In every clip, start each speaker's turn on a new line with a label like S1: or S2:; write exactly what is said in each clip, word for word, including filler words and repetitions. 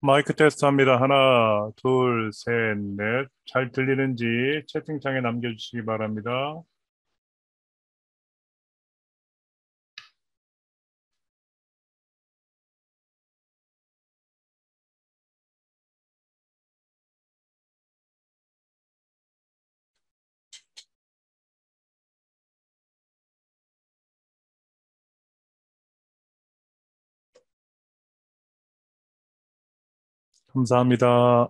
S1: 마이크 테스트 합니다. 하나, 둘, 셋, 넷. 잘 들리는지 채팅창에 남겨주시기 바랍니다. 감사합니다.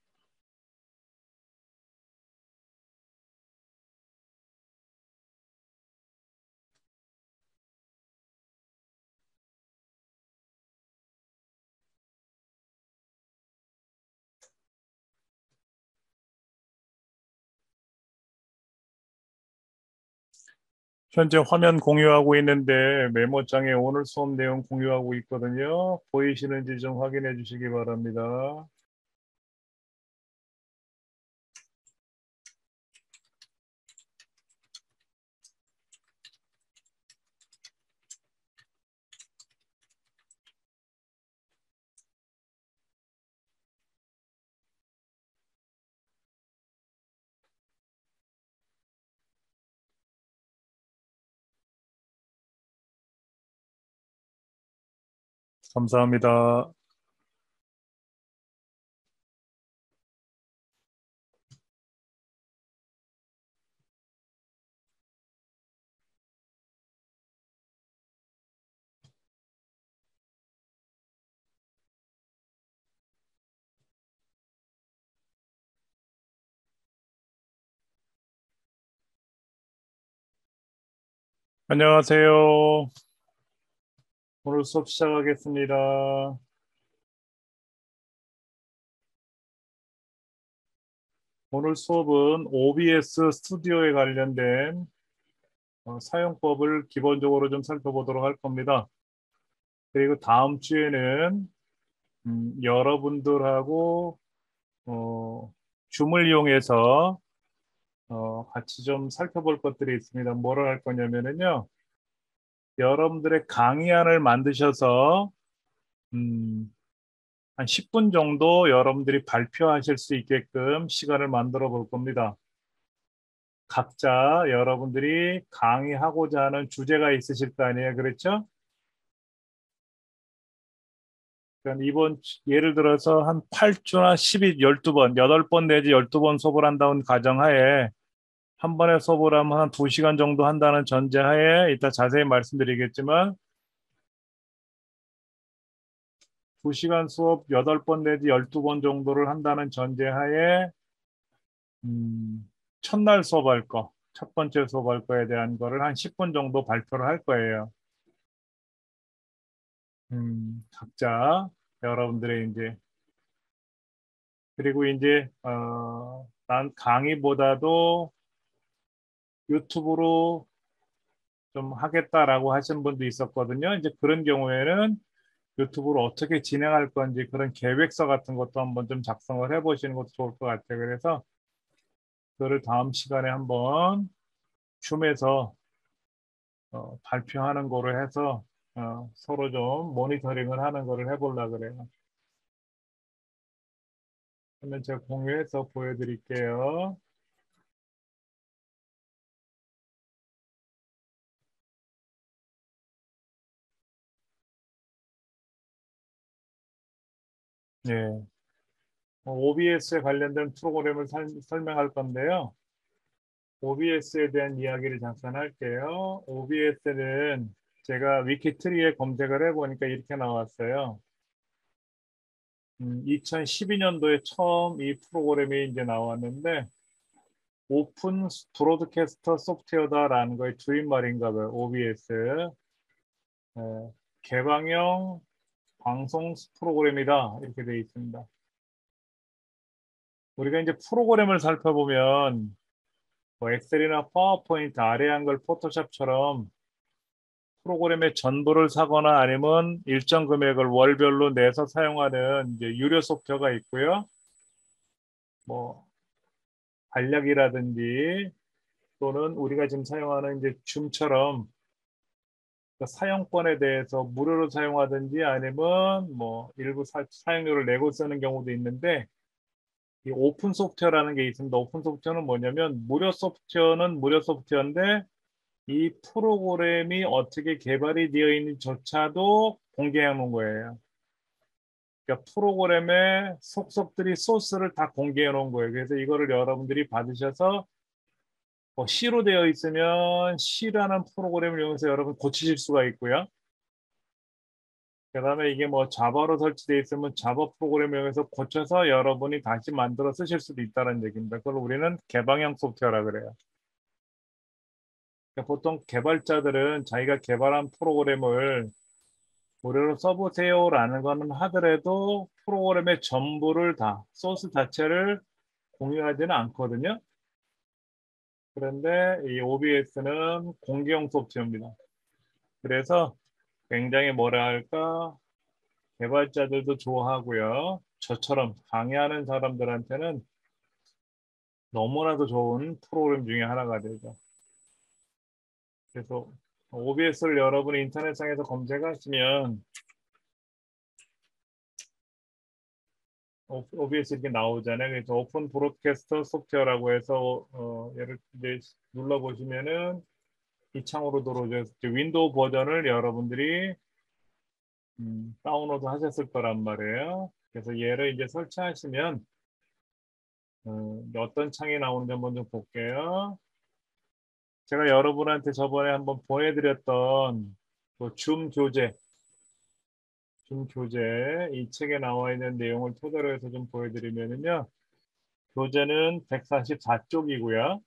S1: 현재 화면 공유하고 있는데 메모장에 오늘 수업 내용 공유하고 있거든요. 보이시는지 좀 확인해 주시기 바랍니다. 감사합니다. 안녕하세요. 오늘 수업 시작하겠습니다. 오늘 수업은 오비에스 스튜디오에 관련된 어, 사용법을 기본적으로 좀 살펴보도록 할 겁니다. 그리고 다음 주에는 음, 여러분들하고 어, 줌을 이용해서 어, 같이 좀 살펴볼 것들이 있습니다. 뭐를 할 거냐면은요, 여러분들의 강의안을 만드셔서 음, 한 십 분 정도 여러분들이 발표하실 수 있게끔 시간을 만들어 볼 겁니다. 각자 여러분들이 강의하고자 하는 주제가 있으실 거 아니에요, 그렇죠? 그러니까 이번 주- 예를 들어서 한 팔 주나 십이, 열두 번, 여덟 번 내지 열두 번 수업을 한다는 가정하에 한 번에 수업을 하면 한 두 시간 정도 한다는 전제하에 이따 자세히 말씀드리겠지만 두 시간 수업 여덟 번 내지 열두 번 정도를 한다는 전제하에 음, 첫날 수업할 거, 첫 번째 수업할 거에 대한 거를 한 십 분 정도 발표를 할 거예요. 음, 각자 여러분들의 이제 그리고 이제 어, 난 강의보다도 유튜브로 좀 하겠다라고 하신 분도 있었거든요. 이제 그런 경우에는 유튜브로 어떻게 진행할 건지 그런 계획서 같은 것도 한번 좀 작성을 해보시는 것도 좋을 것 같아요. 그래서 그거를 다음 시간에 한번 줌에서 어, 발표하는 거로 해서 어, 서로 좀 모니터링을 하는 거를 해보려고 그래요. 그러면 제가 공유해서 보여드릴게요. 예. 오비에스에 관련된 프로그램을 살- 설명할 건데요. 오비에스에 대한 이야기를 잠깐 할게요. 오비에스는 제가 위키트리에 검색을 해보니까 이렇게 나왔어요. 음, 이천십이 년도에 처음 이 프로그램이 이제 나왔는데 오픈 브로드캐스터 소프트웨어다라는 거의 줄임말인가 봐요. 오비에스. 에, 개방형 방송 프로그램이다. 이렇게 되어 있습니다. 우리가 이제 프로그램을 살펴보면 뭐 엑셀이나 파워포인트, 아래 한글, 포토샵처럼 프로그램의 전부를 사거나 아니면 일정 금액을 월별로 내서 사용하는 이제 유료 소프트웨어가 있고요. 뭐 간략이라든지 또는 우리가 지금 사용하는 이제 줌처럼 사용권에 대해서 무료로 사용하든지 아니면 뭐 일부 사, 사용료를 내고 쓰는 경우도 있는데 이 오픈 소프트웨어라는 게 있습니다. 오픈 소프트웨어는 뭐냐면 무료 소프트웨어는 무료 소프트웨어인데 이 프로그램이 어떻게 개발이 되어 있는지조차도 공개해 놓은 거예요. 그러니까 프로그램의 속속들이 소스를 다 공개해 놓은 거예요. 그래서 이거를 여러분들이 받으셔서 뭐 C로 되어 있으면 C라는 프로그램을 이용해서 여러분 고치실 수가 있고요. 그다음에 이게 뭐 자바로 설치되어 있으면 자바 프로그램을 이용해서 고쳐서 여러분이 다시 만들어 쓰실 수도 있다는 얘기입니다. 그걸 우리는 개방형 소프트웨어라 그래요. 그러니까 보통 개발자들은 자기가 개발한 프로그램을 무료로 써보세요라는 거는 하더라도 프로그램의 전부를 다 소스 자체를 공유하지는 않거든요. 그런데 이 오비에스는 공개형 소프트웨어입니다. 그래서 굉장히 뭐라 할까 개발자들도 좋아하고요. 저처럼 강의하는 사람들한테는 너무나도 좋은 프로그램 중에 하나가 되죠. 그래서 오비에스를 여러분이 인터넷상에서 검색하시면 오비에스 이렇게 나오잖아요. 그래서 오픈 브로드캐스터 소프트웨어라고 해서 어, 얘를 이제 눌러보시면은 이 창으로 들어오죠. 윈도우 버전을 여러분들이 음, 다운로드 하셨을 거란 말이에요. 그래서 얘를 이제 설치하시면 어, 어떤 창이 나오는지 한번 좀 볼게요. 제가 여러분한테 저번에 한번 보여드렸던 그줌 교재, 줌 교재 이 책에 나와 있는 내용을 토대로 해서 좀 보여드리면요. 교재는 백사십사 쪽이고요.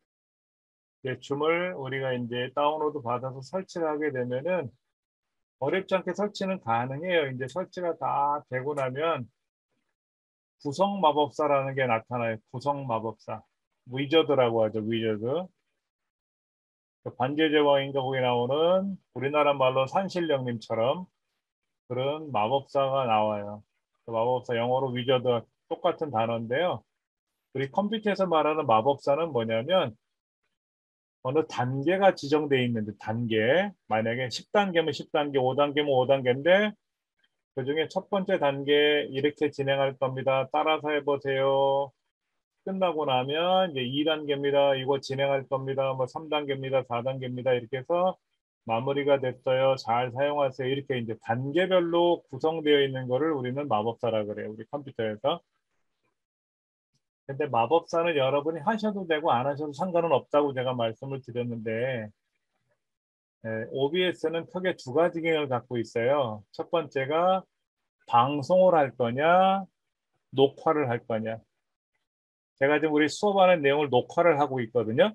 S1: 줌을 우리가 이제 다운로드 받아서 설치를 하게 되면은 어렵지 않게 설치는 가능해요. 이제 설치가 다 되고 나면 구성 마법사라는 게 나타나요. 구성 마법사. 위저드라고 하죠. 위저드. 반지의 제왕인가 거기 나오는 우리나라 말로 산신령님처럼 그런 마법사가 나와요. 그 마법사 영어로 위저드 똑같은 단어인데요. 우리 컴퓨터에서 말하는 마법사는 뭐냐면 어느 단계가 지정되어 있는데 단계 만약에 십 단계면 십 단계, 오 단계면 오 단계인데 그중에 첫 번째 단계 이렇게 진행할 겁니다. 따라서 해보세요. 끝나고 나면 이제 이 단계입니다. 이거 진행할 겁니다. 뭐 삼 단계입니다. 사 단계입니다. 이렇게 해서 마무리가 됐어요. 잘 사용하세요. 이렇게 이제 단계별로 구성되어 있는 거를 우리는 마법사라 그래요. 우리 컴퓨터에서. 근데 마법사는 여러분이 하셔도 되고 안 하셔도 상관은 없다고 제가 말씀을 드렸는데 오비에스는 크게 두 가지 기능을 갖고 있어요. 첫 번째가 방송을 할 거냐, 녹화를 할 거냐. 제가 지금 우리 수업하는 내용을 녹화를 하고 있거든요.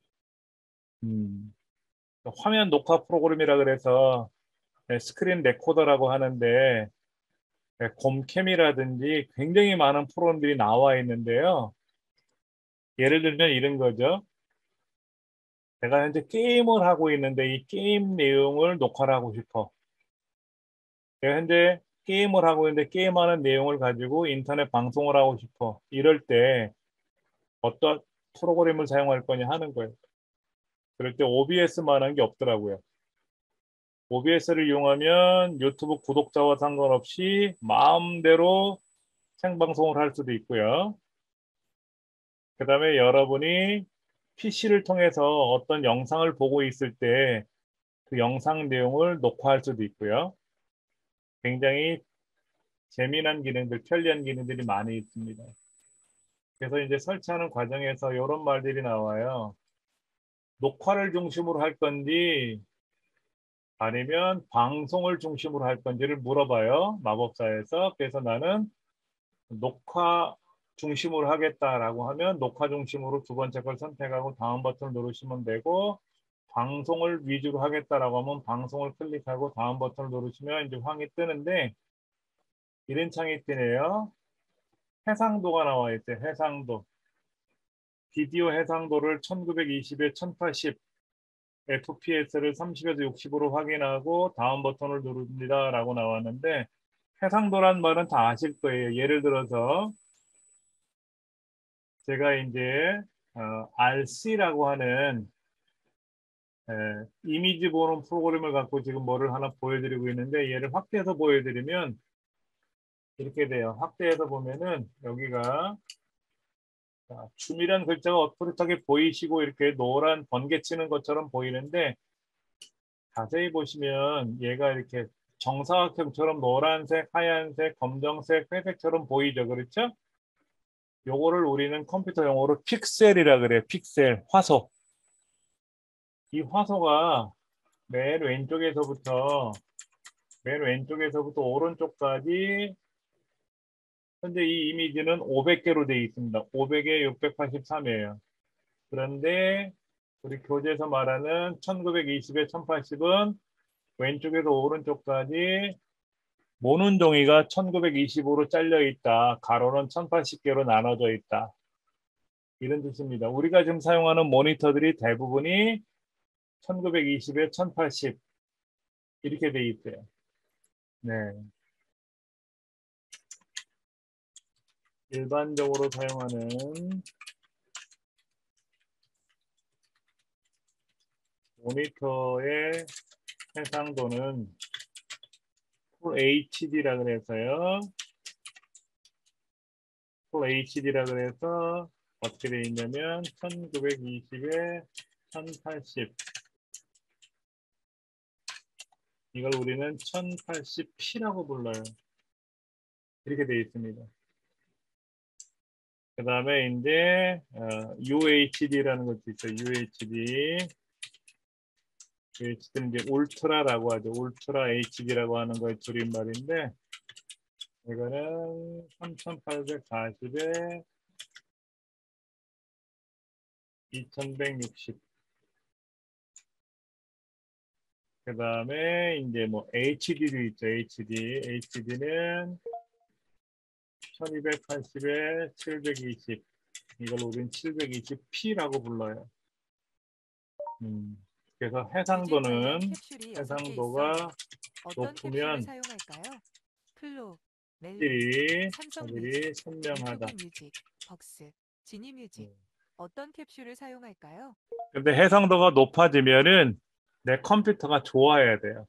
S1: 음, 화면 녹화 프로그램이라 그래서 네, 스크린 레코더라고 하는데 네, 곰캠이라든지 굉장히 많은 프로그램들이 나와 있는데요. 예를 들면 이런 거죠. 제가 현재 게임을 하고 있는데 이 게임 내용을 녹화를 하고 싶어. 제가 현재 게임을 하고 있는데 게임하는 내용을 가지고 인터넷 방송을 하고 싶어. 이럴 때 어떤 프로그램을 사용할 거냐 하는 거예요. 그럴 때 오비에스만한 게 없더라고요. 오비에스를 이용하면 유튜브 구독자와 상관없이 마음대로 생방송을 할 수도 있고요. 그 다음에 여러분이 피씨를 통해서 어떤 영상을 보고 있을 때 그 영상 내용을 녹화할 수도 있고요. 굉장히 재미난 기능들, 편리한 기능들이 많이 있습니다. 그래서 이제 설치하는 과정에서 이런 말들이 나와요. 녹화를 중심으로 할 건지 아니면 방송을 중심으로 할 건지를 물어봐요. 마법사에서. 그래서 나는 녹화 중심으로 하겠다라고 하면 녹화 중심으로 두 번째 걸 선택하고 다음 버튼을 누르시면 되고 방송을 위주로 하겠다라고 하면 방송을 클릭하고 다음 버튼을 누르시면 이제 황이 뜨는데 이런 창이 뜨네요. 해상도가 나와 있어요. 해상도. 비디오 해상도를 천구백이십에 천팔십 에프피에스를 삼십에서 육십으로 확인하고 다음 버튼을 누릅니다 라고 나왔는데 해상도란 말은 다 아실 거예요. 예를 들어서 제가 이제 어, 알씨라고 하는 예, 이미지 보는 프로그램을 갖고 지금 뭐를 하나 보여드리고 있는데 얘를 확대해서 보여드리면 이렇게 돼요. 확대해서 보면은 여기가 자, 줌이란 글자가 어프릿하게 보이시고 이렇게 노란 번개 치는 것처럼 보이는데 자세히 보시면 얘가 이렇게 정사각형처럼 노란색, 하얀색, 검정색, 회색처럼 보이죠. 그렇죠? 요거를 우리는 컴퓨터 용어로 픽셀이라 그래요. 픽셀, 화소. 이 화소가 맨 왼쪽에서부터 맨 왼쪽에서부터 오른쪽까지 현재 이 이미지는 오백 개로 되어 있습니다. 오백에 육백팔십삼이에요. 그런데 우리 교재에서 말하는 천구백이십에 천팔십은 왼쪽에서 오른쪽까지 모는 종이가 천구백이십오로 잘려 있다. 가로는 천팔십 개로 나눠져 있다. 이런 뜻입니다. 우리가 지금 사용하는 모니터들이 대부분이 천구백이십에 천팔십 이렇게 돼 있대요. 네. 일반적으로 사용하는 모니터의 해상도는 풀 에이치디라 그래서요. 풀 에이치디라 그래서 어떻게 되어 있냐면 천구백이십에 천팔십 이걸 우리는 천팔십 피라고 불러요. 이렇게 되어 있습니다. 그 다음에 이제 어, 유에이치디라는 것도 있어요. 유에이치디. 유에이치디는 이제 울트라라고 하죠. 울트라 에이치디라고 하는 거의 줄임말인데 이거는 삼천팔백사십에 이천백육십. 그 다음에 이제 뭐 에이치디도 있죠. 에이치디. 에이치디는 천이백팔십에 칠백이십. 이걸 우린 칠백이십 피라고 불러요. 음. 그래서 해상도는 해상도가 높으면
S2: 사용할까요? 플로, 멜론,
S1: 화질이
S2: 삼성
S1: 화질이
S2: 뮤직,
S1: 선명하다.
S2: 유튜브 뮤직, 벅스, 지니 뮤직.
S1: 음.
S2: 어떤 캡슐을 사용할까요?
S1: 근데 해상도가 높아지면은 내 컴퓨터가 좋아야 돼요.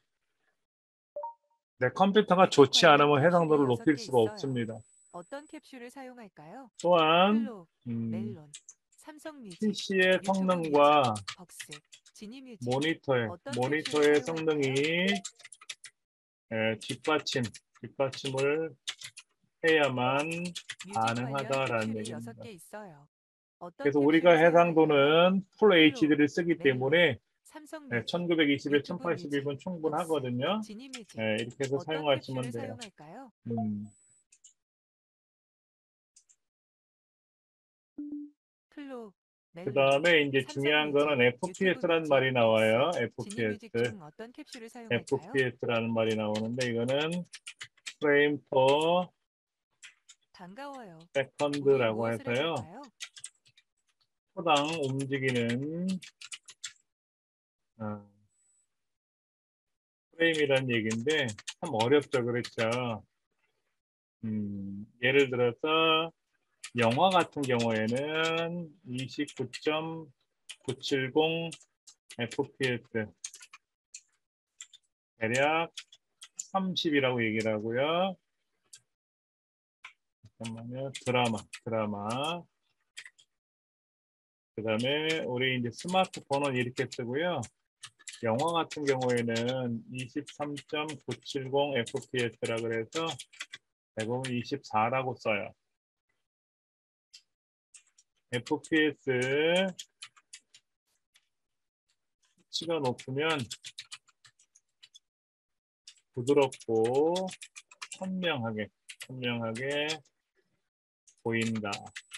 S1: 내 컴퓨터가
S2: 미국
S1: 좋지
S2: 관련
S1: 않으면 해상도를
S2: 캡슐이 여섯
S1: 높일
S2: 개
S1: 수가
S2: 있어요.
S1: 없습니다.
S2: 어떤 캡슐을 사용할까요?
S1: 또한
S2: 플로,
S1: 음,
S2: 멜론, 삼성 뮤직,
S1: 피시의
S2: 유튜브 뮤직,
S1: 성능과
S2: 벅스, 지니 뮤직.
S1: 모니터의
S2: 어떤 캡슐을
S1: 모니터의 성능이
S2: 사용할까요?
S1: 에, 뒷받침 뒷받침을 해야만
S2: 뮤직 관련
S1: 가능하다라는
S2: 캡슐이 여섯
S1: 얘기입니다.
S2: 개 있어요. 어떤
S1: 그래서 우리가
S2: 캡슐을 사용할까요?
S1: 해상도는 풀
S2: 플로,
S1: 에이치디를 쓰기
S2: 멜론,
S1: 때문에
S2: 삼성
S1: 네,
S2: 뮤직,
S1: 천구백이십에
S2: 유튜브 뮤직,
S1: 천팔십이면
S2: 벅스,
S1: 충분하거든요.
S2: 지니 뮤직.
S1: 네, 이렇게 해서
S2: 어떤
S1: 사용하시면
S2: 캡슐을
S1: 돼요.
S2: 사용할까요?
S1: 음.
S2: 플로,
S1: 그
S2: 멜론,
S1: 다음에 이제
S2: 삼성
S1: 중요한
S2: 뮤직,
S1: 거는
S2: 유튜브
S1: 에프피에스라는
S2: 뮤직,
S1: 말이
S2: 벅스,
S1: 나와요.
S2: 지니 뮤직
S1: 에프피에스,
S2: 중 어떤 캡슐을 사용할까요?
S1: 에프피에스라는 말이 나오는데 이거는 프레임 퍼
S2: 반가워요. 우리
S1: 세컨드라고
S2: 무엇을
S1: 해서요.
S2: 해볼까요?
S1: 초당 움직이는 어, 프레임이라는 얘기인데 참 어렵죠, 그렇죠? 음, 예를 들어서 영화 같은 경우에는 이십구 점 구칠십 에프피에스 대략 삼십이라고 얘기를 하고요. 잠깐만요. 드라마, 드라마. 그 다음에 우리 이제 스마트폰은 이렇게 쓰고요. 영화 같은 경우에는 이십삼 점 구칠십 에프피에스라 그래서 대부분 이십사라고 써요. 에프피에스 수치가 높으면 부드럽고 선명하게, 선명하게 보인다.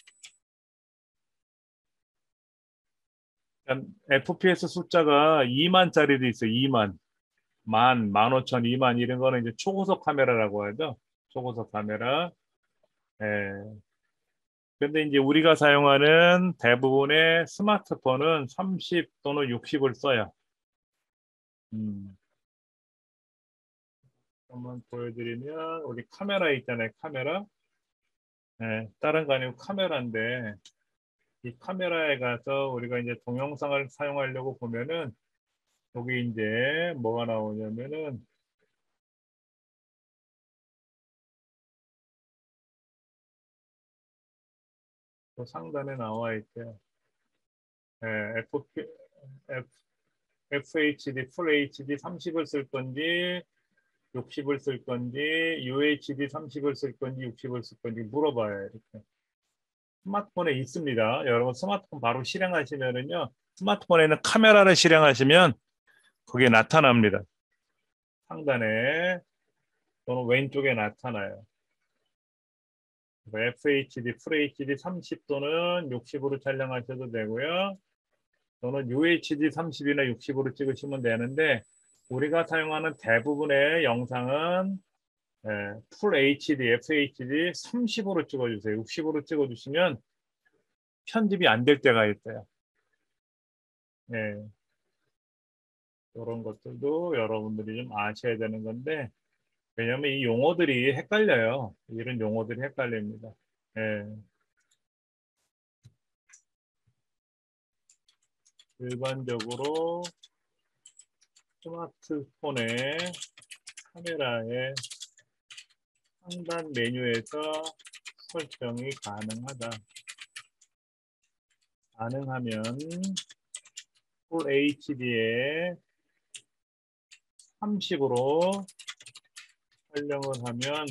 S1: 에프피에스 숫자가 이만짜리도 있어요. 이만, 만, 만 오천, 이만 이런 거는 이제 초고속 카메라라고 하죠. 초고속 카메라. 예. 근데 이제 우리가 사용하는 대부분의 스마트폰은 삼십 또는 육십을 써요. 음. 한번 보여드리면 우리 카메라 있잖아요. 카메라. 예, 다른 거 아니고 카메라인데 이 카메라에 가서 우리가 이제 동영상을 사용하려고 보면은 여기 이제 뭐가 나오냐면은 또 상단에 나와 있대요. 예, 에프 피, F, 에프에이치디, 풀 에이치디 삼십을 쓸 건지 육십을 쓸 건지 유에이치디 삼십을 쓸 건지 육십을 쓸 건지 물어봐요. 이렇게. 스마트폰에 있습니다. 여러분 스마트폰 바로 실행하시면은요. 스마트폰에는 카메라를 실행하시면 그게 나타납니다. 상단에 또는 왼쪽에 나타나요. 에프에이치디, 풀에이치디 삼십 또는 육십으로 촬영하셔도 되고요. 또는 유에이치디 삼십이나 육십으로 찍으시면 되는데 우리가 사용하는 대부분의 영상은 예, 풀 에이치디, 에프에이치디 삼십으로 찍어주세요. 육십으로 찍어주시면 편집이 안 될 때가 있어요. 예, 이런 것들도 여러분들이 좀 아셔야 되는 건데 왜냐하면 이 용어들이 헷갈려요. 이런 용어들이 헷갈립니다. 예, 일반적으로 스마트폰의 카메라의 상단 메뉴에서 설정이 가능하다. 가능하면 풀 에이치디에 삼십으로 촬영을 하면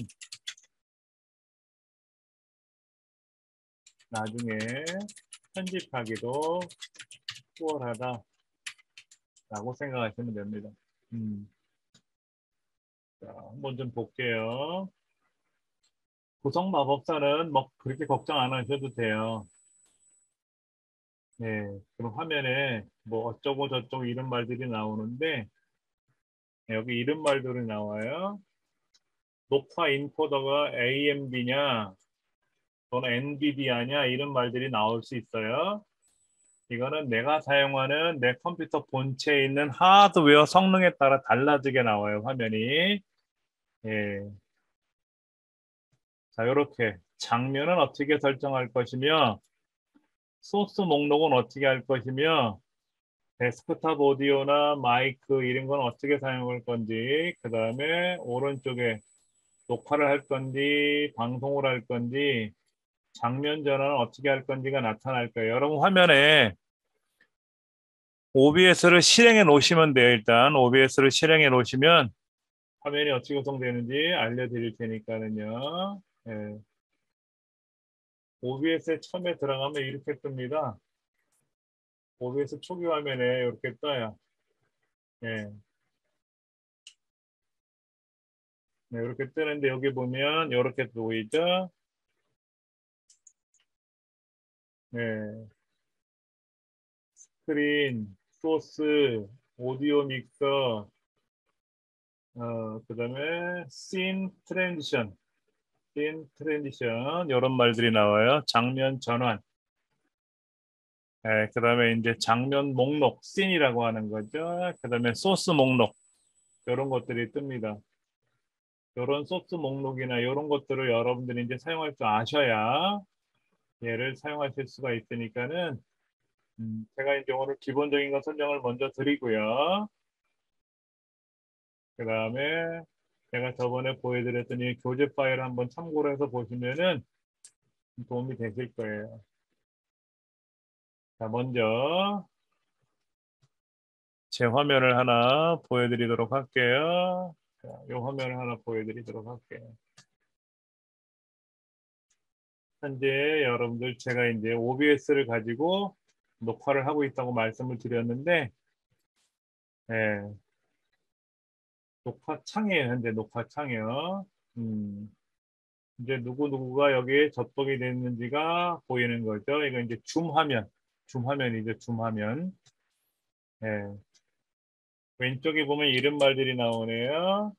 S1: 나중에 편집하기도 수월하다 라고 생각하시면 됩니다. 음. 자, 한번 좀 볼게요. 구성 마법사는 뭐 그렇게 걱정 안 하셔도 돼요. 네, 그럼 화면에 뭐 어쩌고 저쩌고 이런 말들이 나오는데 여기 이런 말들이 나와요. 녹화 인코더가 에이엠디냐 또는 엔비디아냐 이런 말들이 나올 수 있어요. 이거는 내가 사용하는 내 컴퓨터 본체에 있는 하드웨어 성능에 따라 달라지게 나와요, 화면이. 예. 자, 이렇게 장면은 어떻게 설정할 것이며 소스 목록은 어떻게 할 것이며 데스크탑 오디오나 마이크 이런 건 어떻게 사용할 건지 그 다음에 오른쪽에 녹화를 할 건지 방송을 할 건지 장면 전환은 어떻게 할 건지가 나타날 거예요. 여러분 화면에 오비에스를 실행해 놓으시면 돼요. 일단 오비에스를 실행해 놓으시면 화면이 어떻게 구성되는지 알려드릴 테니까는요. 예. 오비에스에 처음에 들어가면 이렇게 뜹니다. 오비에스 초기 화면에 이렇게 떠요. 예. 네, 이렇게 뜨는데 여기 보면 이렇게 보이죠? 네. 스크린, 소스, 오디오 믹서, 어, 그 다음에 씬 트랜지션, 씬 트랜지션 이런 말들이 나와요. 장면 전환. 네, 그 다음에 이제 장면 목록, 씬이라고 하는 거죠. 그 다음에 소스 목록 이런 것들이 뜹니다. 이런 소스 목록이나 이런 것들을 여러분들이 이제 사용할 줄 아셔야 얘를 사용하실 수가 있으니까는 음, 제가 이제 오늘 기본적인 거 설명을 먼저 드리고요. 그 다음에 제가 저번에 보여드렸던 이 교재 파일을 한번 참고를 해서 보시면은 도움이 되실 거예요. 자, 먼저 제 화면을 하나 보여드리도록 할게요. 자, 이 화면을 하나 보여드리도록 할게요. 현재 여러분들 제가 이제 오비에스를 가지고 녹화를 하고 있다고 말씀을 드렸는데, 예, 녹화 창이에요. 현재 녹화 창이요. 음, 이제 누구누구가 여기에 접속이 됐는지가 보이는 거죠. 이거 이제 줌 화면, 줌 화면이죠. 줌 화면. 예. 왼쪽에 보면 이런 말들이 나오네요.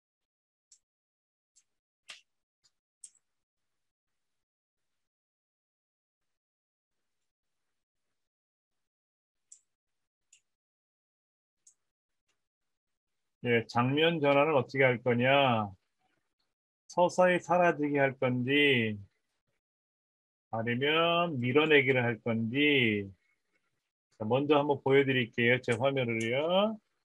S1: 예, 장면 전환을 어떻게 할 거냐? 서서히 사라지게 할 건지, 아니면 밀어내기를 할 건지. 자, 먼저 한번 보여드릴게요. 제 화면을요.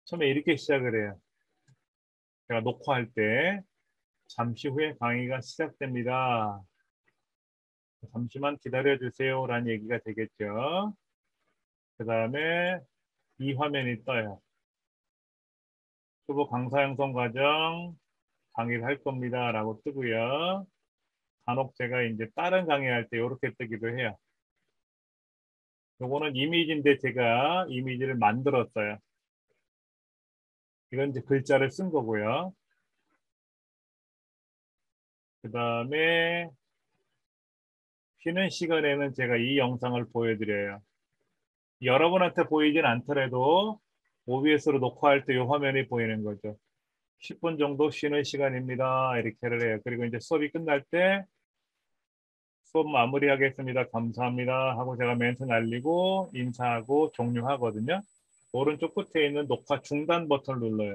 S1: 처음에 이렇게 시작을 해요. 제가 녹화할 때 잠시 후에 강의가 시작됩니다. 잠시만 기다려 주세요 라는 얘기가 되겠죠. 그 다음에 이 화면이 떠요. 초보 강사 형성 과정 강의를 할 겁니다 라고 뜨고요. 간혹 제가 이제 다른 강의할 때 이렇게 뜨기도 해요. 요거는 이미지인데 제가 이미지를 만들었어요. 이건 이제 글자를 쓴 거고요. 그 다음에 쉬는 시간에는 제가 이 영상을 보여드려요. 여러분한테 보이진 않더라도 오비에스로 녹화할 때 이 화면이 보이는 거죠. 십 분 정도 쉬는 시간입니다. 이렇게를 해요. 그리고 이제 수업이 끝날 때 수업 마무리하겠습니다. 감사합니다. 하고 제가 멘트 날리고 인사하고 종료하거든요. 오른쪽 끝에 있는 녹화 중단 버튼을 눌러요.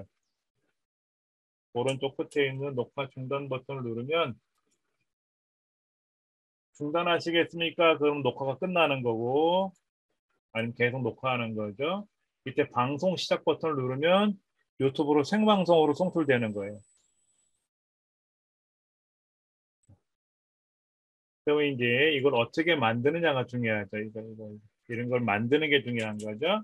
S1: 오른쪽 끝에 있는 녹화 중단 버튼을 누르면 중단하시겠습니까? 그럼 녹화가 끝나는 거고 아니면 계속 녹화하는 거죠. 이때 방송 시작 버튼을 누르면 유튜브로 생방송으로 송출되는 거예요. 그럼 이제 이걸 어떻게 만드느냐가 중요하죠. 이거, 이거, 이런 걸 만드는 게 중요한 거죠.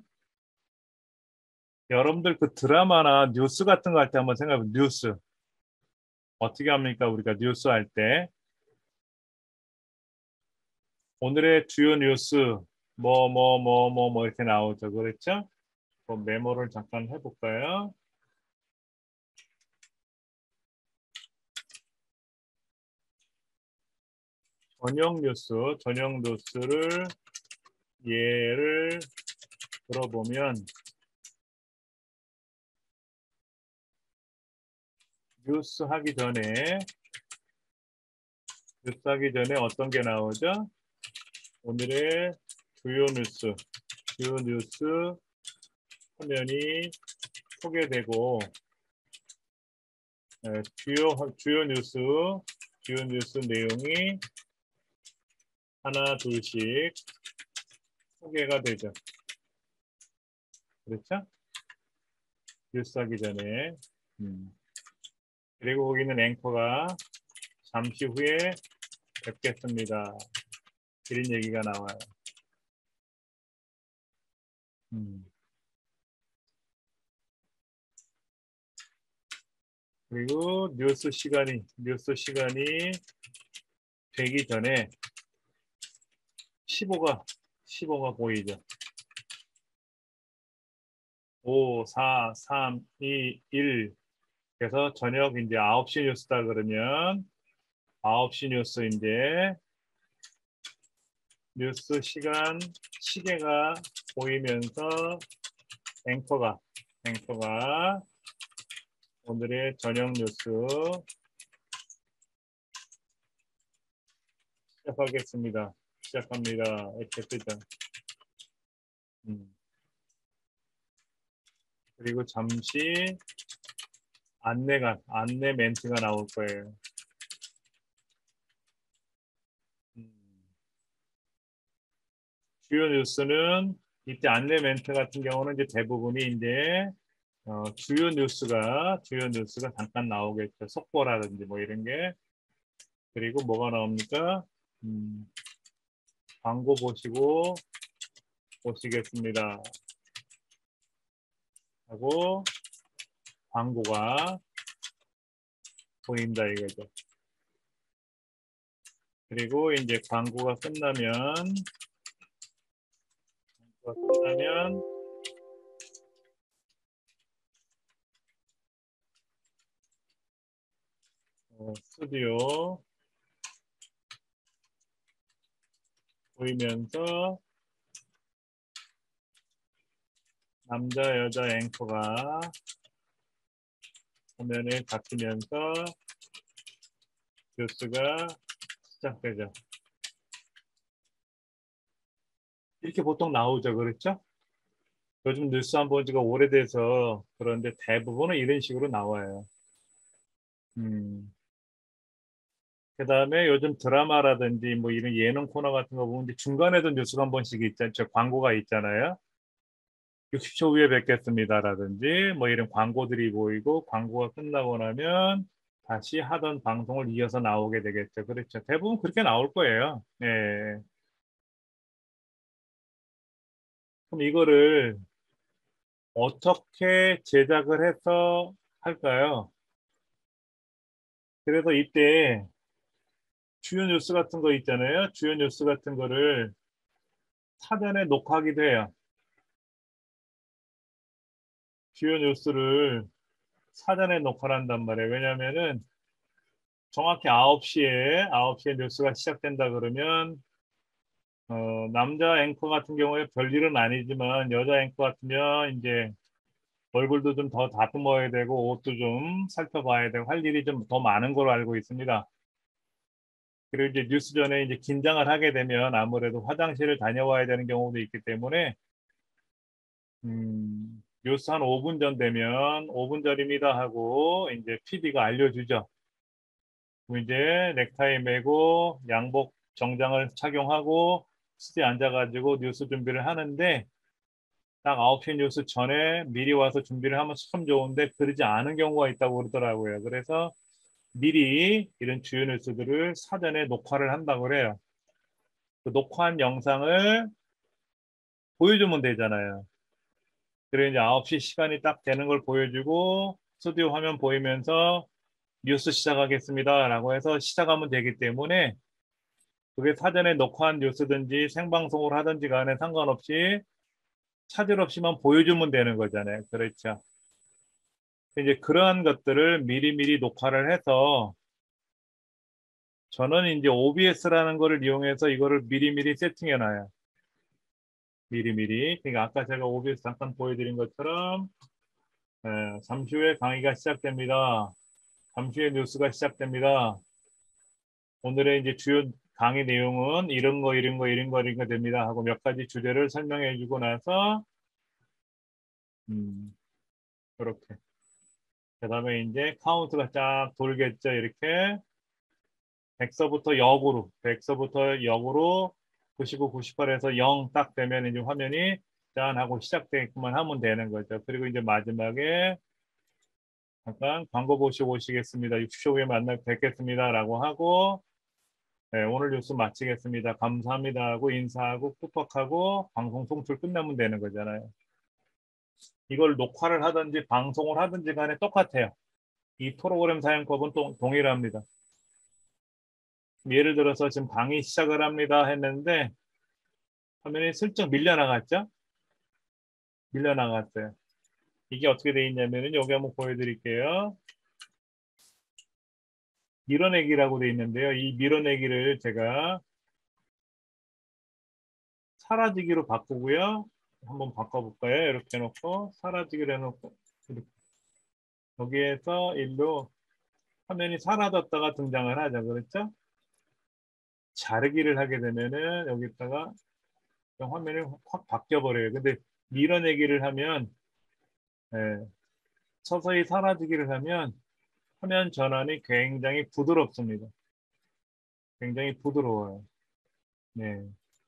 S1: 여러분들 그 드라마나 뉴스 같은 거 할 때 한번 생각해 보세요. 뉴스. 어떻게 합니까? 우리가 뉴스 할 때. 오늘의 주요 뉴스, 뭐, 뭐, 뭐, 뭐, 뭐, 이렇게 나오죠. 그렇죠? 그럼 메모를 잠깐 해볼까요? 전용 뉴스, 전용 뉴스를 예를 들어보면 뉴스 하기 전에 뉴스 하기 전에 어떤 게 나오죠? 오늘의 주요 뉴스, 주요 뉴스 화면이 소개되고 에, 주요 주요 뉴스 주요 뉴스 내용이 하나 둘씩 소개가 되죠. 그렇죠? 뉴스 하기 전에 음. 그리고 거기는 앵커가 잠시 후에 뵙겠습니다. 이런 얘기가 나와요. 음. 그리고 뉴스 시간이 뉴스 시간이 되기 전에 십오가 십오가 보이죠. 오, 사, 삼, 이, 일. 그래서 저녁 이제 아홉 시 뉴스다 그러면 아홉 시 뉴스 이제 뉴스 시간 시계가 보이면서 앵커가 앵커가 오늘의 저녁 뉴스 시작하겠습니다. 시작합니다. 이렇게 뜨죠. 음. 그리고 잠시 안내가 안내 멘트가 나올 거예요. 음. 주요 뉴스는 이때 안내 멘트 같은 경우는 이제 대부분이 이제 어, 주요 뉴스가 주요 뉴스가 잠깐 나오겠죠. 속보라든지 뭐 이런 게. 그리고 뭐가 나옵니까? 음, 광고 보시고 보시겠습니다. 하고 광고가 보인다 이거죠. 그리고 이제 광고가 끝나면 광고가 끝나면 어, 스튜디오 보이면서 남자 여자 앵커가 화면에 잡히면서 뉴스가 시작되죠. 이렇게 보통 나오죠. 그렇죠? 요즘 뉴스 안 본 지가 오래돼서 그런데 대부분은 이런 식으로 나와요. 음. 그 다음에 요즘 드라마라든지 뭐 이런 예능 코너 같은 거 보면 중간에도 뉴스가 한 번씩 있잖아요. 광고가 있잖아요. 육십 초 후에 뵙겠습니다라든지 뭐 이런 광고들이 보이고 광고가 끝나고 나면 다시 하던 방송을 이어서 나오게 되겠죠. 그렇죠. 대부분 그렇게 나올 거예요. 네. 그럼 이거를 어떻게 제작을 해서 할까요? 그래서 이때 주요 뉴스 같은 거 있잖아요. 주요 뉴스 같은 거를 사전에 녹화하기도 해요. 주요 뉴스를 사전에 녹화를 한단 말이에요. 왜냐면은 정확히 아홉 시에 아홉 시에 뉴스가 시작된다 그러면 어, 남자 앵커 같은 경우에 별일은 아니지만 여자 앵커 같으면 이제 얼굴도 좀 더 다듬어야 되고 옷도 좀 살펴봐야 되고 할 일이 좀 더 많은 걸로 알고 있습니다. 그리고 이제 뉴스 전에 이제 긴장을 하게 되면 아무래도 화장실을 다녀와야 되는 경우도 있기 때문에 음, 뉴스 한 오 분 전 되면 오 분 전입니다 하고 이제 피디가 알려주죠. 그럼 이제 넥타이 매고 양복 정장을 착용하고 스튜디오에 앉아가지고 뉴스 준비를 하는데 딱 아홉 시 뉴스 전에 미리 와서 준비를 하면 참 좋은데 그러지 않은 경우가 있다고 그러더라고요. 그래서 미리 이런 주요 뉴스들을 사전에 녹화를 한다고 그래요. 그 녹화한 영상을 보여주면 되잖아요. 그래 이제 아홉 시 시간이 딱 되는 걸 보여주고 스튜디오 화면 보이면서 뉴스 시작하겠습니다 라고 해서 시작하면 되기 때문에 그게 사전에 녹화한 뉴스든지 생방송을 하든지 간에 상관없이 차질 없이만 보여주면 되는 거잖아요. 그렇죠. 이제 그러한 것들을 미리미리 녹화를 해서 저는 이제 오비에스라는 거를 이용해서 이거를 미리미리 세팅해 놔요. 미리미리. 그러니까 아까 제가 오비에스 잠깐 보여드린 것처럼 에, 잠시 후에 강의가 시작됩니다. 잠시 후에 뉴스가 시작됩니다. 오늘의 이제 주요 강의 내용은 이런 거, 이런 거, 이런 거, 이런 거 됩니다. 하고 몇 가지 주제를 설명해 주고 나서 음, 그렇게. 그 다음에 이제 카운트가 쫙 돌겠죠. 이렇게 백서부터 역으로, 백서부터 역으로 구십오, 구십팔에서 영 딱 되면 이제 화면이 짠 하고 시작되게만 하면 되는 거죠. 그리고 이제 마지막에 잠깐 광고 보시고 오시겠습니다. 육십 초 후에 만나 뵙겠습니다. 라고 하고 네, 오늘 뉴스 마치겠습니다. 감사합니다 하고 인사하고 꾹꾹하고 방송 송출 끝나면 되는 거잖아요. 이걸 녹화를 하든지 방송을 하든지 간에 똑같아요. 이 프로그램 사용법은 또 동일합니다. 예를 들어서 지금 강의 시작을 합니다 했는데 화면이 슬쩍 밀려나갔죠? 밀려나갔어요. 이게 어떻게 돼 있냐면은 여기 한번 보여드릴게요. 밀어내기라고 돼 있는데요. 이 밀어내기를 제가 사라지기로 바꾸고요. 한번 바꿔볼까요? 이렇게 해놓고 사라지기로 해놓고 이렇게. 여기에서 일로 화면이 사라졌다가 등장을 하죠. 그렇죠? 자르기를 하게 되면은 여기다가 화면이 확 바뀌어 버려요. 근데 밀어내기를 하면 예, 서서히 사라지기를 하면 화면 전환이 굉장히 부드럽습니다. 굉장히 부드러워요. 네.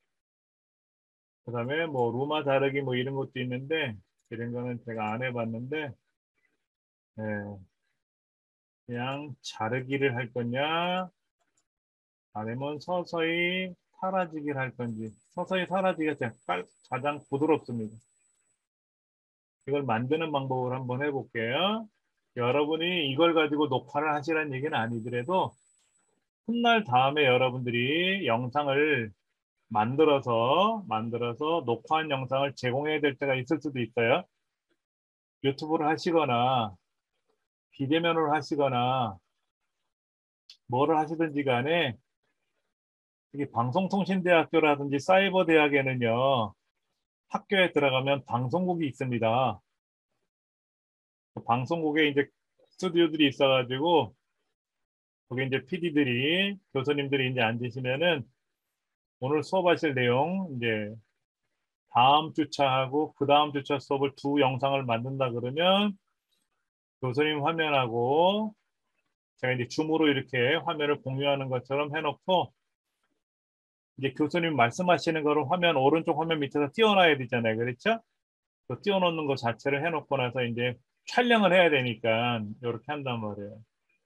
S1: 그 다음에 뭐 루마 자르기 뭐 이런 것도 있는데 이런 거는 제가 안 해봤는데 네. 그냥 자르기를 할 거냐 아니면 서서히 사라지기를 할 건지 서서히 사라지기가 가장 부드럽습니다. 이걸 만드는 방법을 한번 해볼게요. 여러분이 이걸 가지고 녹화를 하시라는 얘기는 아니더라도 훗날 다음에 여러분들이 영상을 만들어서 만들어서 녹화한 영상을 제공해야 될 때가 있을 수도 있어요. 유튜브를 하시거나 비대면으로 하시거나 뭐를 하시든지 간에 이게 방송통신대학교라든지 사이버대학에는요 학교에 들어가면 방송국이 있습니다. 그 방송국에 이제 스튜디오들이 있어가지고 거기 이제 피디들이 교수님들이 이제 앉으시면은 오늘 수업하실 내용 이제 다음 주차하고 그 다음 주차 수업을 두 영상을 만든다 그러면 교수님 화면하고 제가 이제 줌으로 이렇게 화면을 공유하는 것처럼 해놓고 이제 교수님 말씀하시는 거를 화면 오른쪽 화면 밑에서 띄워놔야 되잖아요. 그렇죠? 그 띄워놓는 것 자체를 해놓고 나서 이제 촬영을 해야 되니까 이렇게 한단 말이에요.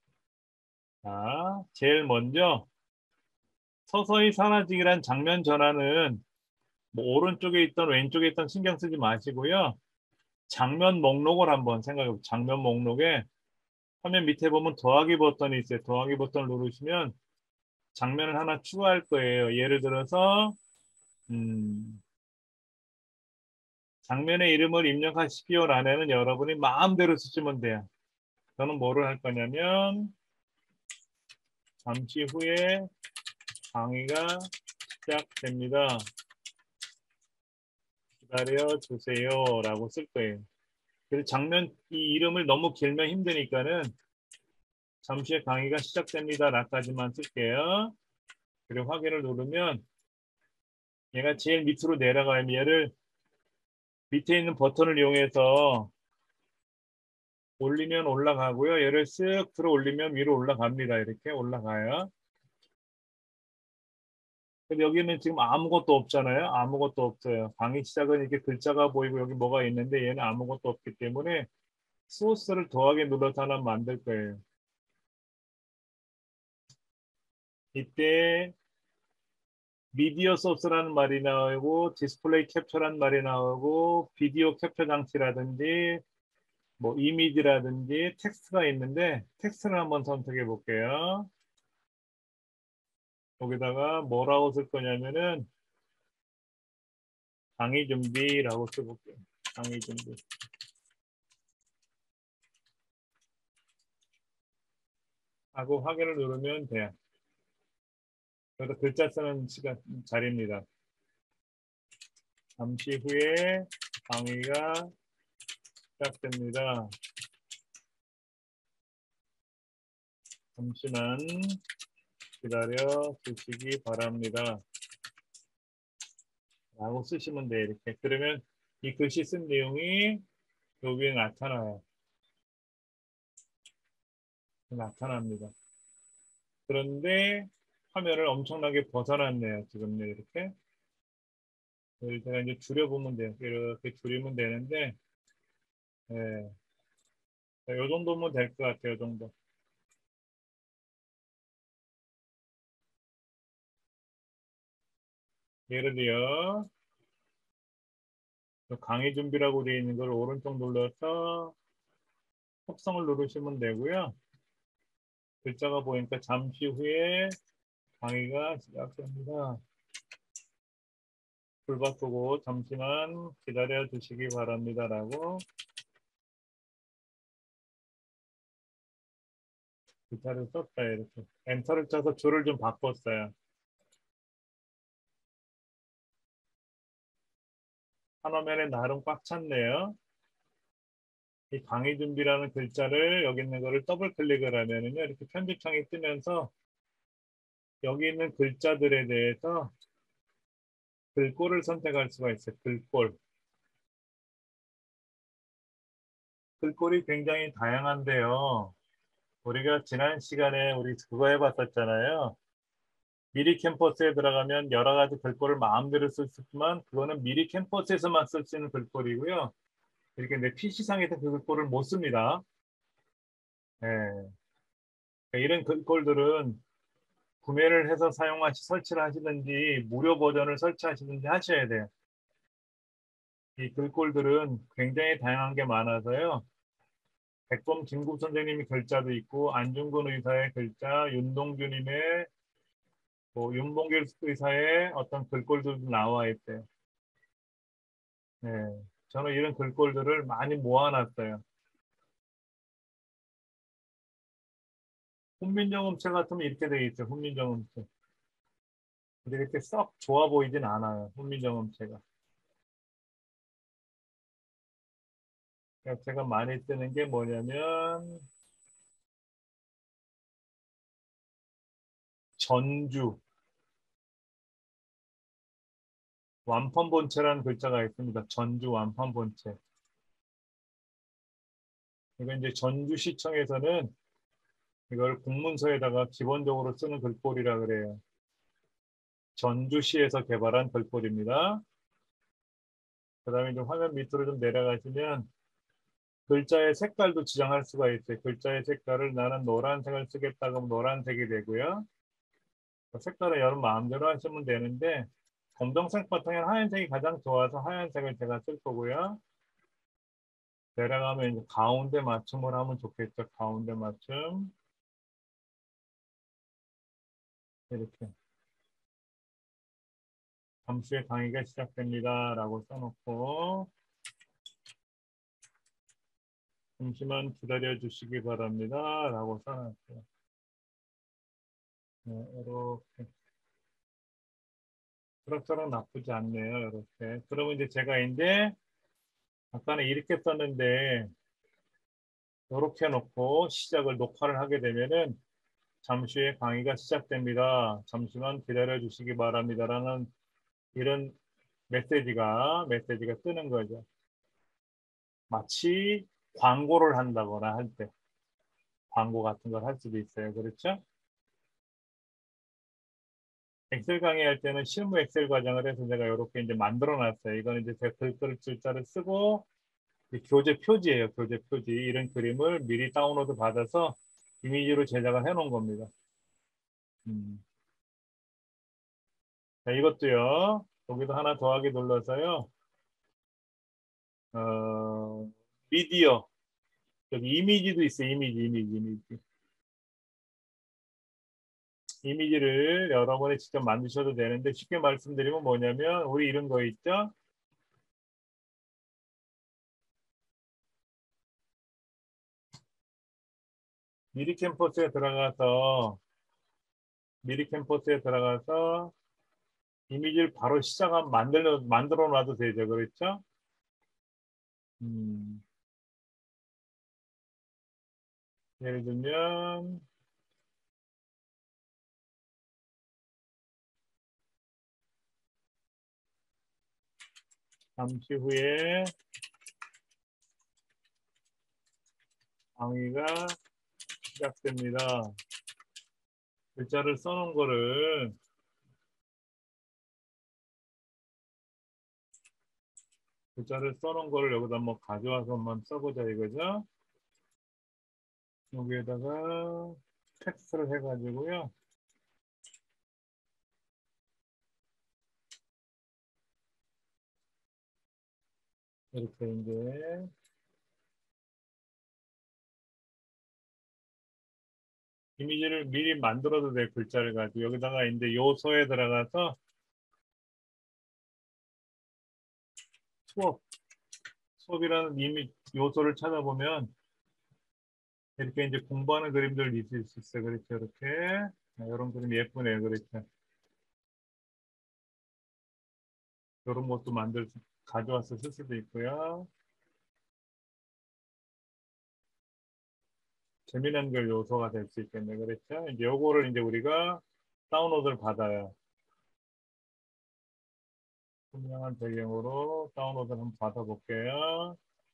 S1: 자, 제일 먼저 서서히 사라지기란 장면 전환은 뭐 오른쪽에 있던 왼쪽에 있던 신경 쓰지 마시고요. 장면 목록을 한번 생각해 보세요. 장면 목록에 화면 밑에 보면 더하기 버튼이 있어요. 더하기 버튼을 누르시면 장면을 하나 추가할 거예요. 예를 들어서 음, 장면의 이름을 입력하십시오란에는 여러분이 마음대로 쓰시면 돼요. 저는 뭐를 할 거냐면 잠시 후에 강의가 시작됩니다. 기다려 주세요 라고 쓸 거예요. 그래서 장면 이 이름을 너무 길면 힘드니까는 잠시 후에 강의가 시작됩니다 라까지만 쓸게요. 그리고 확인을 누르면 얘가 제일 밑으로 내려가면 얘를 밑에 있는 버튼을 이용해서 올리면 올라가고요. 얘를 쓱 들어 올리면 위로 올라갑니다. 이렇게 올라가요. 근데 여기는 지금 아무것도 없잖아요. 아무것도 없어요. 강의 시작은 이렇게 글자가 보이고 여기 뭐가 있는데 얘는 아무것도 없기 때문에 소스를 더하기 눌러서 하나 만들 거예요. 이때 미디어 소스라는 말이 나오고 디스플레이 캡처라는 말이 나오고 비디오 캡처 장치라든지 뭐 이미지라든지 텍스트가 있는데 텍스트를 한번 선택해 볼게요. 여기다가 뭐라고 쓸 거냐면은 강의 준비라고 써볼게요. 강의 준비. 하고 확인을 누르면 돼요. 그래서 글자 쓰는 시간 자리입니다. 잠시 후에 강의가 시작됩니다. 잠시만 기다려 주시기 바랍니다. 라고 쓰시면 돼요. 이렇게. 그러면 이 글씨 쓴 내용이 여기에 나타나요. 나타납니다. 그런데 화면을 엄청나게 벗어났네요. 지금 이렇게. 제가 이제 줄여보면 돼요. 이렇게 줄이면 되는데, 네. 이 정도면 될 것 같아요. 이 정도. 예를 들어, 강의 준비라고 되어 있는 걸 오른쪽 눌러서 합성을 누르시면 되고요. 글자가 보이니까 잠시 후에 강의가 시작됩니다. 불 바꾸고 잠시만 기다려 주시기 바랍니다. 라고 글자를 썼어요. 이렇게. 엔터를 쳐서 줄을 좀 바꿨어요. 한 화면에 나름 꽉 찼네요. 이 강의 준비라는 글자를 여기 있는 거를 더블 클릭을 하면은요. 이렇게 편집창이 뜨면서 여기 있는 글자들에 대해서 글꼴을 선택할 수가 있어요. 글꼴. 글꼴이 굉장히 다양한데요. 우리가 지난 시간에 우리 그거 해봤었잖아요. 미리 캠퍼스에 들어가면 여러 가지 글꼴을 마음대로 쓸 수 있지만 그거는 미리 캠퍼스에서만 쓸 수 있는 글꼴이고요. 이렇게 내 피시상에서 그 글꼴을 못 씁니다. 네. 이런 글꼴들은 구매를 해서 사용하시, 설치를 하시든지 무료 버전을 설치하시든지 하셔야 돼요. 이 글꼴들은 굉장히 다양한 게 많아서요. 백범 김국 선생님의 글자도 있고 안중근 의사의 글자, 윤동주님의 뭐 윤봉길 의사의 어떤 글꼴들도 나와 있대요. 네, 저는 이런 글꼴들을 많이 모아놨어요. 훈민정음체 같으면 이렇게 되어 있죠. 훈민정음체. 근데 이렇게 썩 좋아 보이진 않아요. 훈민정음체가. 제가 많이 쓰는 게 뭐냐면 전주 완판본체라는 글자가 있습니다. 전주 완판본체. 이거 이제 전주시청에서는 이걸 공문서에다가 기본적으로 쓰는 글꼴이라 그래요. 전주시에서 개발한 글꼴입니다. 그 다음에 이제 화면 밑으로 좀 내려가시면 글자의 색깔도 지정할 수가 있어요. 글자의 색깔을 나는 노란색을 쓰겠다 그러면 노란색이 되고요. 색깔을 여러분 마음대로 하시면 되는데 검정색 바탕에는 하얀색이 가장 좋아서 하얀색을 제가 쓸 거고요. 내려가면 이제 가운데 맞춤을 하면 좋겠죠. 가운데 맞춤. 이렇게. 잠시 후에 강의가 시작됩니다. 라고 써놓고 잠시만 기다려 주시기 바랍니다. 라고 써놨어요. 네, 이렇게. 그럭저럭 나쁘지 않네요. 이렇게. 그러면 이제 제가 이제 아까는 이렇게 썼는데 이렇게 놓고 시작을 녹화를 하게 되면은 잠시 후에 강의가 시작됩니다. 잠시만 기다려 주시기 바랍니다라는 이런 메시지가 메시지가 뜨는 거죠. 마치 광고를 한다거나 할 때 광고 같은 걸 할 수도 있어요. 그렇죠? 엑셀 강의할 때는 실무 엑셀 과정을 해서 제가 이렇게 이제 만들어 놨어요. 이거는 이제 제가 글꼴 글자를 쓰고 교재 표지예요. 교재 표지. 이런 그림을 미리 다운로드 받아서 이미지로 제작을 해 놓은 겁니다. 음. 자, 이것도요. 여기도 하나 더하기 눌러서요. 어, 미디어. 여기 이미지도 있어요. 이미지, 이미지, 이미지. 이미지를 여러분이 직접 만드셔도 되는데 쉽게 말씀드리면 뭐냐면 우리 이런 거 있죠? 미리 캠퍼스에 들어가서 미리 캠퍼스에 들어가서 이미지를 바로 시작하면 만들어 만들어 놔도 되죠. 그렇죠? 음, 예를 들면 잠시 후에 강의가 시작됩니다. 글자를 써놓은 거를 글자를 써놓은 거를 여기다 한번 가져와서 한번 써보자 이거죠. 여기에다가 텍스트를 해가지고요. 이렇게 이제 이미지를 미리 만들어도 될 글자를 가지고 여기다가 이제 요소에 들어가서 수업, 수업이라는 이미 요소를 찾아보면 이렇게 이제 공부하는 그림들 있을 수 있어요. 그렇죠. 이렇게. 자, 이런 그림 예쁘네요. 그렇죠. 이런 것도 만들, 수- 가져와서 쓸 수도 있고요. 재미난 걸 요소가 될 수 있겠네요. 그렇죠. 이제 요거를 이제 우리가 다운로드를 받아요. 투명한 배경으로 다운로드를 한번 받아볼게요.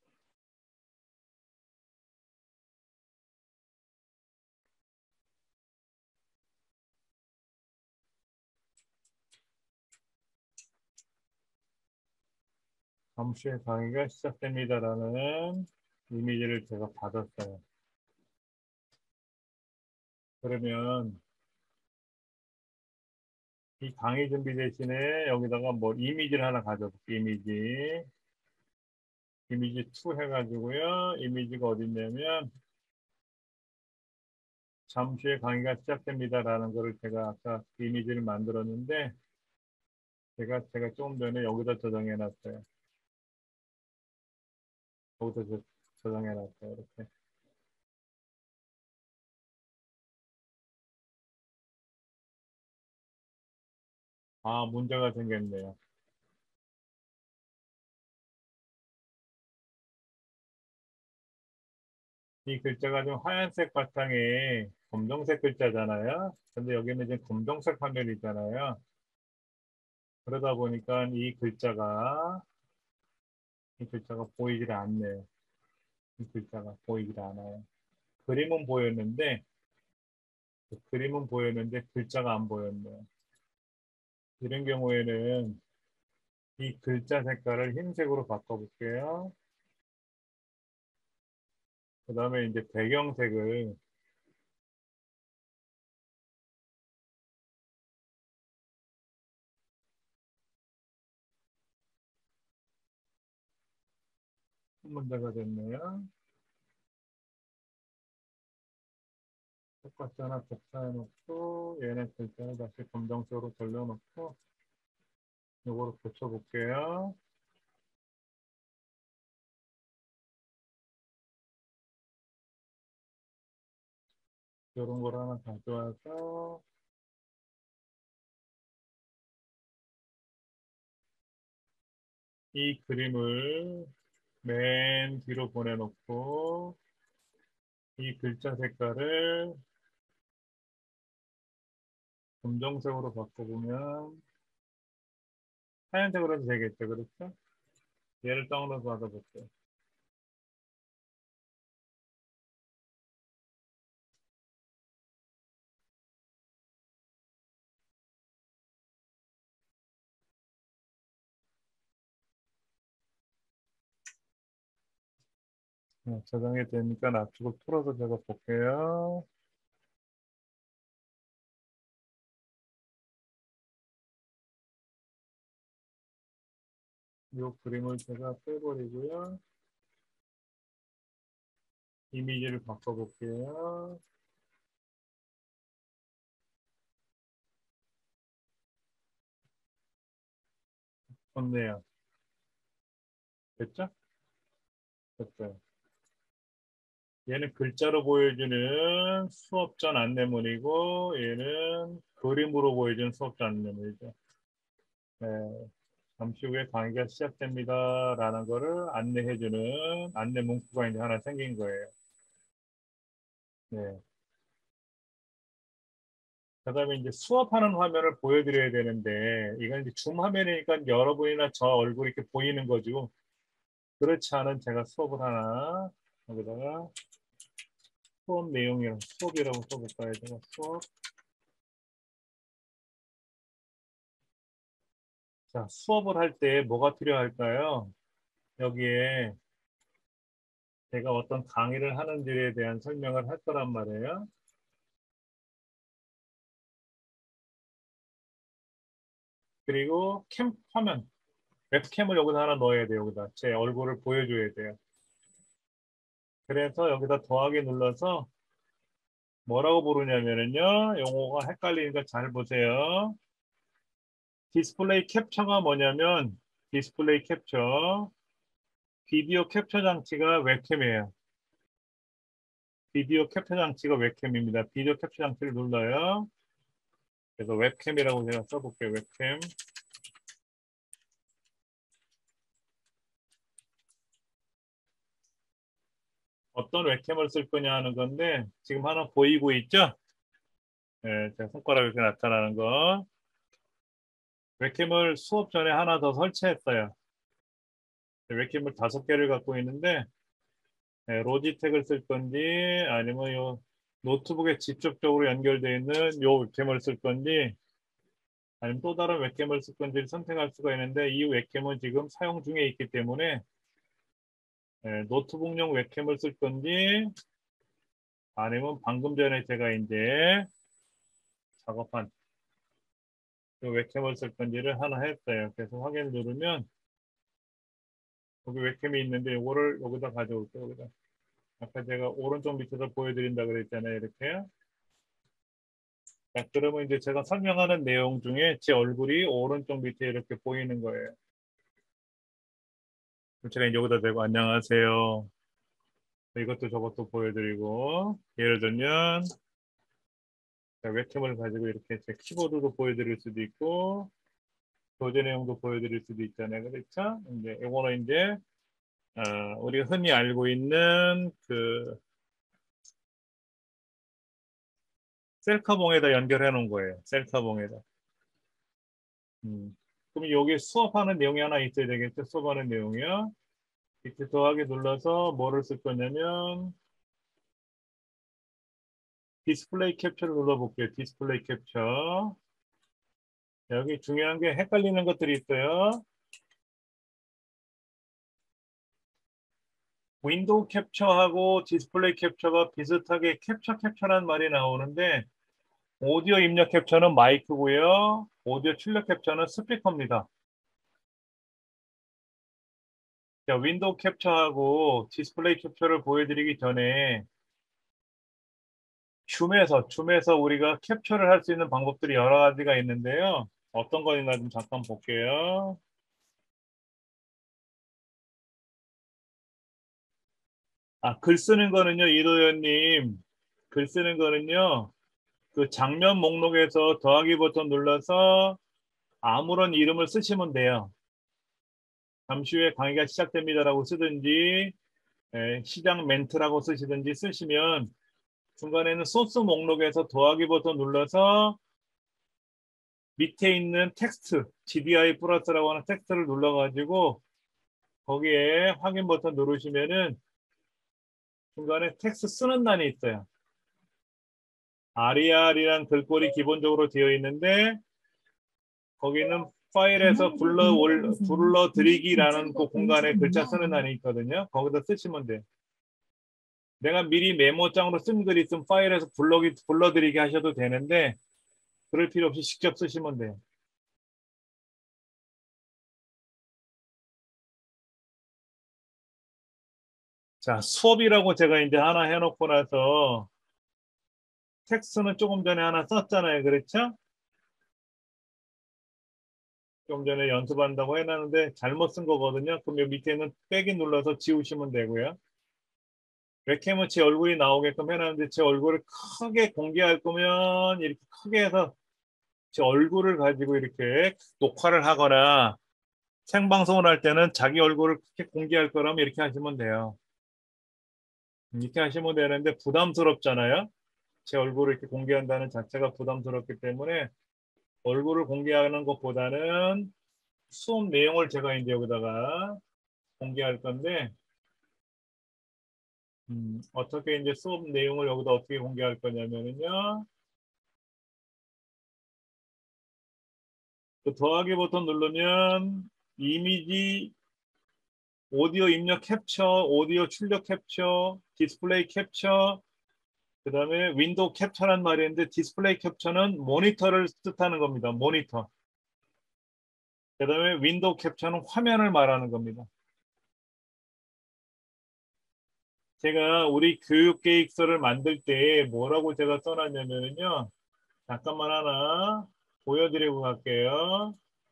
S1: 잠시 후에 강의가 시작됩니다라는 이미지를 제가 받았어요. 그러면 이 강의 준비 대신에 여기다가 뭐 이미지를 하나 가져볼게요. 이미지. 이미지 이 해가지고요. 이미지가 어디 있냐면 잠시 후에 강의가 시작됩니다라는 거를 제가 아까 이미지를 만들었는데 제가 제가 조금 전에 여기다 저장해 놨어요. 여기다 저, 저장해 놨어요. 이렇게. 아, 문제가 생겼네요. 이 글자가 좀 하얀색 바탕에 검정색 글자잖아요. 근데 여기는 이제 검정색 화면이 있잖아요. 그러다 보니까 이 글자가 이 글자가 보이질 않네요. 이 글자가 보이질 않아요. 그림은 보였는데 그 그림은 보였는데 글자가 안 보였네요. 이런 경우에는 이 글자 색깔을 흰색으로 바꿔볼게요. 그 다음에 이제 배경색을 한 문제가 됐네요. 똑같이 하나 복사해놓고 얘네 글자를 다시 검정색으로 돌려놓고 이거로 고쳐볼게요. 이런 걸 하나 가져와서 이 그림을 맨 뒤로 보내놓고 이 글자 색깔을 검정색으로 바꿔보면 하얀색으로 해도 되겠죠, 그렇죠? 얘를 다운로드 받아볼게요. 네, 저장이 되니까 앞쪽을 풀어서 제가 볼게요. 이 그림을 제가 빼버리고요. 이미지를 바꿔볼게요. 좋네요. 됐죠? 됐어요. 얘는 글자로 보여주는 수업전 안내문이고 얘는 그림으로 보여주는 수업전 안내문이죠. 네, 잠시 후에 강의가 시작됩니다. 라는 거를 안내해주는 안내 문구가 이제 하나 생긴 거예요. 네. 그 다음에 이제 수업하는 화면을 보여드려야 되는데 이건 이제 줌 화면이니까 여러분이나 저 얼굴이 이렇게 보이는 거죠. 그렇지 않은 제가 수업을 하나 여기다가 수업 내용이라고 수업이라고 써볼까요? 제가 수업. 자, 수업을 할 때 뭐가 필요할까요? 여기에 제가 어떤 강의를 하는지에 대한 설명을 할 거란 말이에요. 그리고 캠 화면, 웹캠을 여기다 하나 넣어야 돼요. 여기다 제 얼굴을 보여줘야 돼요. 그래서 여기다 더하기 눌러서 뭐라고 부르냐면요. 용어가 헷갈리니까 잘 보세요. 디스플레이 캡처가 뭐냐면 디스플레이 캡처, 비디오 캡처 장치가 웹캠이에요. 비디오 캡처 장치가 웹캠입니다. 비디오 캡처 장치를 눌러요. 그래서 웹캠이라고 제가 써볼게요. 웹캠. 어떤 웹캠을 쓸 거냐 하는 건데 지금 하나 보이고 있죠? 네, 제가 손가락 이렇게 나타나는 거. 웹캠을 수업 전에 하나 더 설치했어요. 웹캠을 다섯 개를 갖고 있는데 네, 로지텍을 쓸 건지 아니면 요 노트북에 직접적으로 연결되어 있는 요 웹캠을 쓸 건지 아니면 또 다른 웹캠을 쓸 건지를 선택할 수가 있는데 이 웹캠은 지금 사용 중에 있기 때문에 네, 노트북용 웹캠을 쓸 건지 아니면 방금 전에 제가 이제 작업한 그 웹캠을 쓸 건지를 하나 했어요. 그래서 확인 누르면 여기 웹캠이 있는데 이거를 여기다 가져올게요. 여기다. 아까 제가 오른쪽 밑에서 보여드린다 그랬잖아요. 이렇게. 자, 그러면 이제 제가 설명하는 내용 중에 제 얼굴이 오른쪽 밑에 이렇게 보이는 거예요. 그럼 제가 이제 여기다 대고 안녕하세요. 이것도 저것도 보여드리고 예를 들면 자, 웹캠을 가지고 이렇게 제 키보드도 보여드릴 수도 있고 교재 내용도 보여드릴 수도 있잖아요. 그렇죠? 이제 이거는 이제 어, 우리가 흔히 알고 있는 그 셀카봉에다 연결해 놓은 거예요. 셀카봉에다. 음. 그럼 여기 수업하는 내용이 하나 있어야 되겠죠? 수업하는 내용이요. 이렇게 더하기 눌러서 뭐를 쓸 거냐면 디스플레이 캡처를 눌러볼게요. 디스플레이 캡처. 여기 중요한 게 헷갈리는 것들이 있어요. 윈도우 캡처하고 디스플레이 캡처가 비슷하게 캡처 캡처라는 말이 나오는데 오디오 입력 캡처는 마이크고요. 오디오 출력 캡처는 스피커입니다. 자, 윈도우 캡처하고 디스플레이 캡처를 보여드리기 전에 줌에서 줌에서 우리가 캡처를 할 수 있는 방법들이 여러 가지가 있는데요. 어떤 거인가 좀 잠깐 볼게요. 아, 글 쓰는 거는요, 이도현님. 글 쓰는 거는요, 그 장면 목록에서 더하기 버튼 눌러서 아무런 이름을 쓰시면 돼요. 잠시 후에 강의가 시작됩니다라고 쓰든지, 예, 시작 멘트라고 쓰시든지 쓰시면 중간에는 소스 목록에서 더하기 버튼 눌러서 밑에 있는 텍스트, 지디아이 플러스라고 하는 텍스트를 눌러가지고 거기에 확인 버튼 누르시면은 중간에 텍스트 쓰는欄이 있어요. 아리알이란 글꼴이 기본적으로 되어 있는데 거기는 파일에서 불러 올, 불러드리기라는 그 공간에 글자 쓰는欄이 있거든요. 거기다 쓰시면 돼요. 내가 미리 메모장으로 쓴 글이 있으면 파일에서 불러기, 불러드리기 하셔도 되는데 그럴 필요 없이 직접 쓰시면 돼요. 자, 수업이라고 제가 이제 하나 해놓고 나서 텍스트는 조금 전에 하나 썼잖아요. 그렇죠? 좀 전에 연습한다고 해놨는데 잘못 쓴 거거든요. 그럼 여기 밑에는 빼기 눌러서 지우시면 되고요. 웹캠은 제 얼굴이 나오게끔 해놨는데 제 얼굴을 크게 공개할 거면 이렇게 크게 해서 제 얼굴을 가지고 이렇게 녹화를 하거나 생방송을 할 때는 자기 얼굴을 크게 공개할 거라면 이렇게 하시면 돼요. 이렇게 하시면 되는데 부담스럽잖아요. 제 얼굴을 이렇게 공개한다는 자체가 부담스럽기 때문에 얼굴을 공개하는 것보다는 수업 내용을 제가 이제 여기다가 공개할 건데 음, 어떻게 이제 수업 내용을 여기다 어떻게 공개할 거냐면요. 그 더하기 버튼 누르면 이미지, 오디오 입력 캡처, 오디오 출력 캡처, 디스플레이 캡처, 그 다음에 윈도우 캡처란 말이 있는데 디스플레이 캡처는 모니터를 뜻하는 겁니다. 모니터. 그 다음에 윈도우 캡처는 화면을 말하는 겁니다. 제가 우리 교육계획서를 만들 때 뭐라고 제가 써놨냐면요. 잠깐만 하나 보여드리고 갈게요.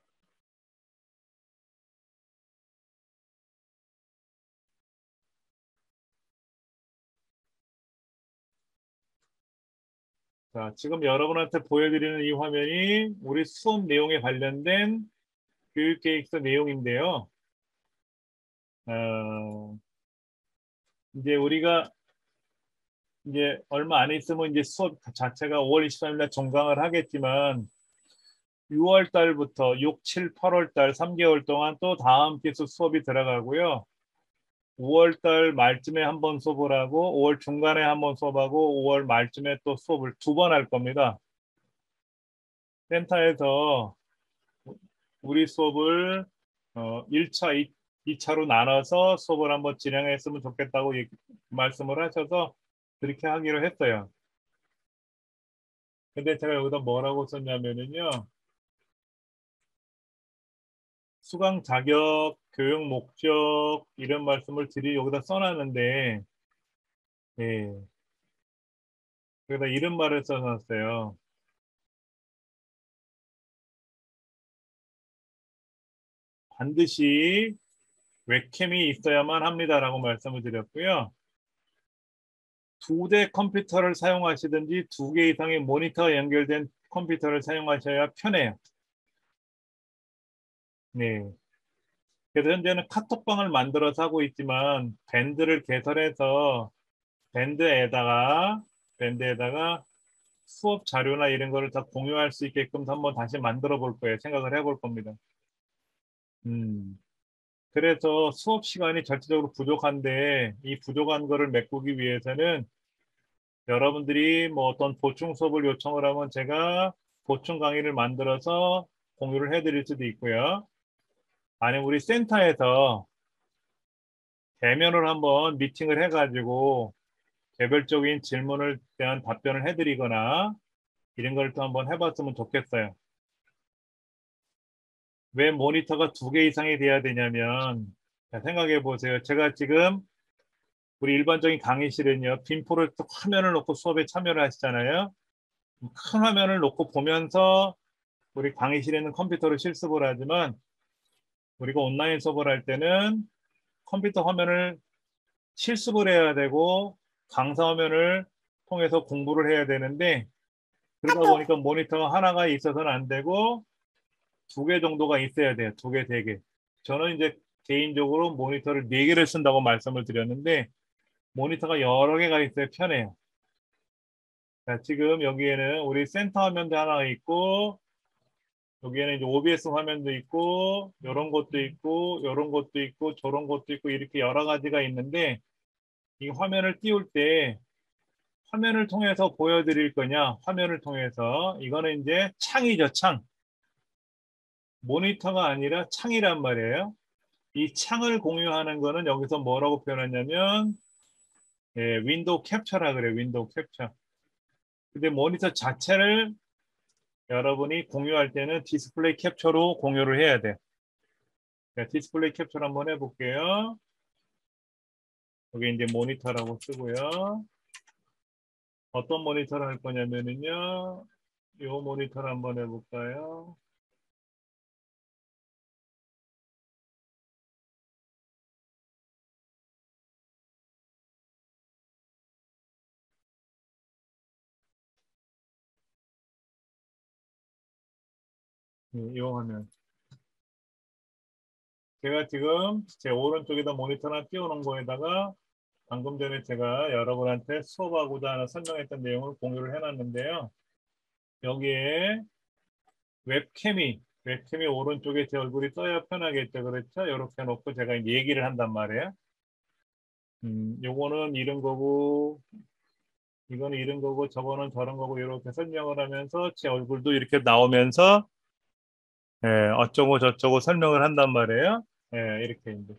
S1: 자, 지금 여러분한테 보여드리는 이 화면이 우리 수업 내용에 관련된 교육계획서 내용인데요. 어, 이제 우리가 이제 얼마 안 있으면 이제 수업 자체가 오월 이십삼일 날 종강을 하겠지만 유월 달부터 육, 칠, 팔월 달 삼 개월 동안 또 다음 기수 수업이 들어가고요. 오월 달 말쯤에 한 번 수업을 하고 오월 중간에 한 번 수업하고 오월 말쯤에 또 수업을 두 번 할 겁니다. 센터에서 우리 수업을 어, 일 차, 이 차로 나눠서 수업을 한번 진행했으면 좋겠다고 얘기, 말씀을 하셔서 그렇게 하기로 했어요. 근데 제가 여기다 뭐라고 썼냐면은요. 수강 자격, 교육 목적 이런 말씀을 드리 여기다 써놨는데 예. 여기다 이런 말을 써놨어요. 반드시 웹캠이 있어야만 합니다라고 말씀을 드렸고요. 두 대 컴퓨터를 사용하시든지 두 개 이상의 모니터가 연결된 컴퓨터를 사용하셔야 편해요. 네. 그래서 현재는 카톡방을 만들어서 하고 있지만 밴드를 개설해서 밴드에다가 밴드에다가 수업 자료나 이런 거를 다 공유할 수 있게끔 한번 다시 만들어 볼 거예요. 생각을 해볼 겁니다. 음. 그래서 수업 시간이 절대적으로 부족한데 이 부족한 거를 메꾸기 위해서는 여러분들이 뭐 어떤 보충 수업을 요청을 하면 제가 보충 강의를 만들어서 공유를 해드릴 수도 있고요. 아니면 우리 센터에서 대면으로 한번 미팅을 해가지고 개별적인 질문을 대한 답변을 해드리거나 이런 걸 또 한번 해봤으면 좋겠어요. 왜 모니터가 두 개 이상이 돼야 되냐면, 자, 생각해 보세요. 제가 지금 우리 일반적인 강의실은요, 빈포를 또 화면을 놓고 수업에 참여를 하시잖아요. 큰 화면을 놓고 보면서 우리 강의실에는 컴퓨터로 실습을 하지만 우리가 온라인 수업을 할 때는 컴퓨터 화면을 실습을 해야 되고 강사 화면을 통해서 공부를 해야 되는데 그러다 보니까 모니터가 하나가 있어서는 안 되고 두 개 정도가 있어야 돼요. 두 개, 세 개. 저는 이제 개인적으로 모니터를 네 개를 쓴다고 말씀을 드렸는데 모니터가 여러 개가 있어야 편해요. 자, 지금 여기에는 우리 센터 화면도 하나 있고 여기에는 이제 오비에스 화면도 있고 이런 것도 있고 이런 것도 있고 저런 것도 있고 이렇게 여러 가지가 있는데 이 화면을 띄울 때 화면을 통해서 보여드릴 거냐 화면을 통해서 이거는 이제 창이죠. 창. 모니터가 아니라 창이란 말이에요. 이 창을 공유하는 거는 여기서 뭐라고 표현하냐면 예, 윈도우 캡처라 그래요. 윈도우 캡처. 근데 모니터 자체를 여러분이 공유할 때는 디스플레이 캡처로 공유를 해야 돼요. 자, 디스플레이 캡처를 한번 해볼게요. 여기 이제 모니터라고 쓰고요. 어떤 모니터를 할 거냐면은요. 이 모니터를 한번 해볼까요? 이 화면. 제가 지금 제 오른쪽에다 모니터 하나 띄워놓은 거에다가 방금 전에 제가 여러분한테 수업하고자 하는 설명했던 내용을 공유를 해놨는데요. 여기에 웹캠이, 웹캠이 오른쪽에 제 얼굴이 떠야 편하겠죠. 그렇죠? 이렇게 놓고 제가 얘기를 한단 말이에요. 음, 요거는 이런 거고, 이거는 이런 거고, 저거는 저런 거고, 이렇게 설명을 하면서 제 얼굴도 이렇게 나오면서, 예, 어쩌고 저쩌고 설명을 한단 말이에요. 예, 이렇게 이제.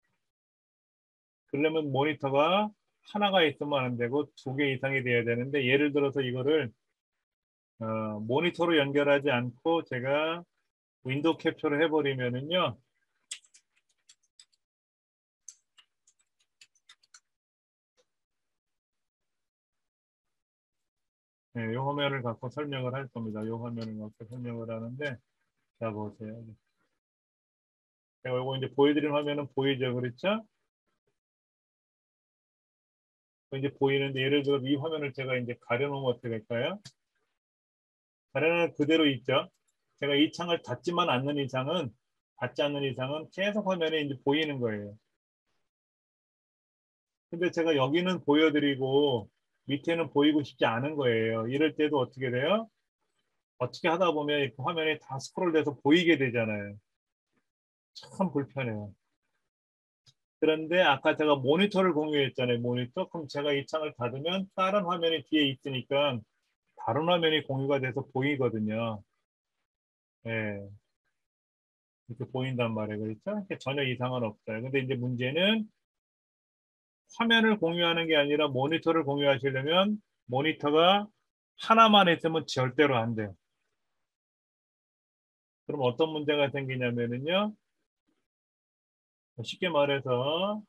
S1: 그러려면 모니터가 하나가 있으면 안 되고 두 개 이상이 돼야 되는데 예를 들어서 이거를 어, 모니터로 연결하지 않고 제가 윈도우 캡처를 해버리면은요. 네, 이 화면을 갖고 설명을 할 겁니다. 이 화면을 갖고 설명을 하는데 자 보세요. 제가 이거 이제 보여드린 화면은 보이죠, 그렇죠? 이제 보이는데 예를 들어 이 화면을 제가 이제 가려놓으면 어떻게 될까요? 가려놓으면 그대로 있죠. 제가 이 창을 닫지만 않는 이상은 닫지 않는 이상은 계속 화면에 이제 보이는 거예요. 근데 제가 여기는 보여드리고 밑에는 보이고 싶지 않은 거예요. 이럴 때도 어떻게 돼요? 어떻게 하다 보면 그 화면이 다 스크롤돼서 보이게 되잖아요. 참 불편해요. 그런데 아까 제가 모니터를 공유했잖아요. 모니터. 그럼 제가 이 창을 닫으면 다른 화면이 뒤에 있으니까 다른 화면이 공유가 돼서 보이거든요. 예, 이렇게 보인단 말이에요. 그렇죠? 전혀 이상은 없어요. 근데 이제 문제는 화면을 공유하는 게 아니라 모니터를 공유하시려면 모니터가 하나만 있으면 절대로 안 돼요. 그럼 어떤 문제가 생기냐면은요. 쉽게 말해서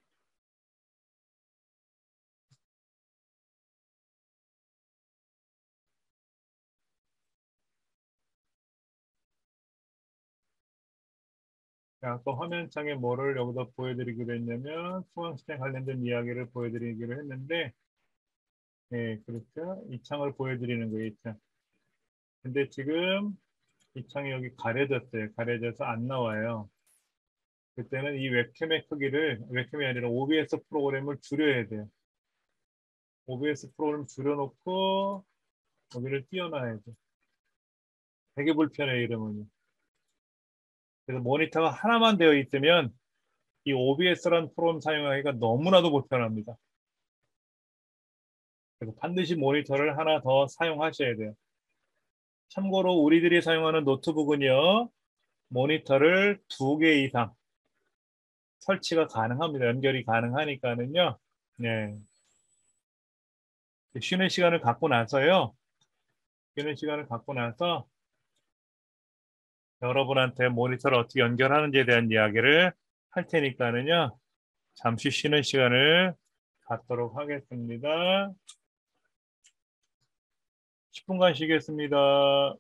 S1: 아까 화면창에 뭐를 여기다 보여드리기로 했냐면 수강시장 관련된 이야기를 보여드리기로 했는데 네, 그렇죠. 이 창을 보여드리는 거예요. 이 창. 근데 지금 이 창이 여기 가려졌어요. 가려져서 안 나와요. 그때는 이 웹캠의 크기를 웹캠이 아니라 오비에스 프로그램을 줄여야 돼요. 오비에스 프로그램 줄여놓고 여기를 띄워놔야 돼. 되게 불편해 이러면. 그래서 모니터가 하나만 되어 있으면 이 오비에스라는 프로그램 사용하기가 너무나도 불편합니다. 그래서 반드시 모니터를 하나 더 사용하셔야 돼요. 참고로 우리들이 사용하는 노트북은요, 모니터를 두 개 이상, 설치가 가능합니다. 연결이 가능하니까는요. 네. 쉬는 시간을 갖고 나서요. 쉬는 시간을 갖고 나서 여러분한테 모니터를 어떻게 연결하는지에 대한 이야기를 할 테니까는요. 잠시 쉬는 시간을 갖도록 하겠습니다. 십 분간 쉬겠습니다.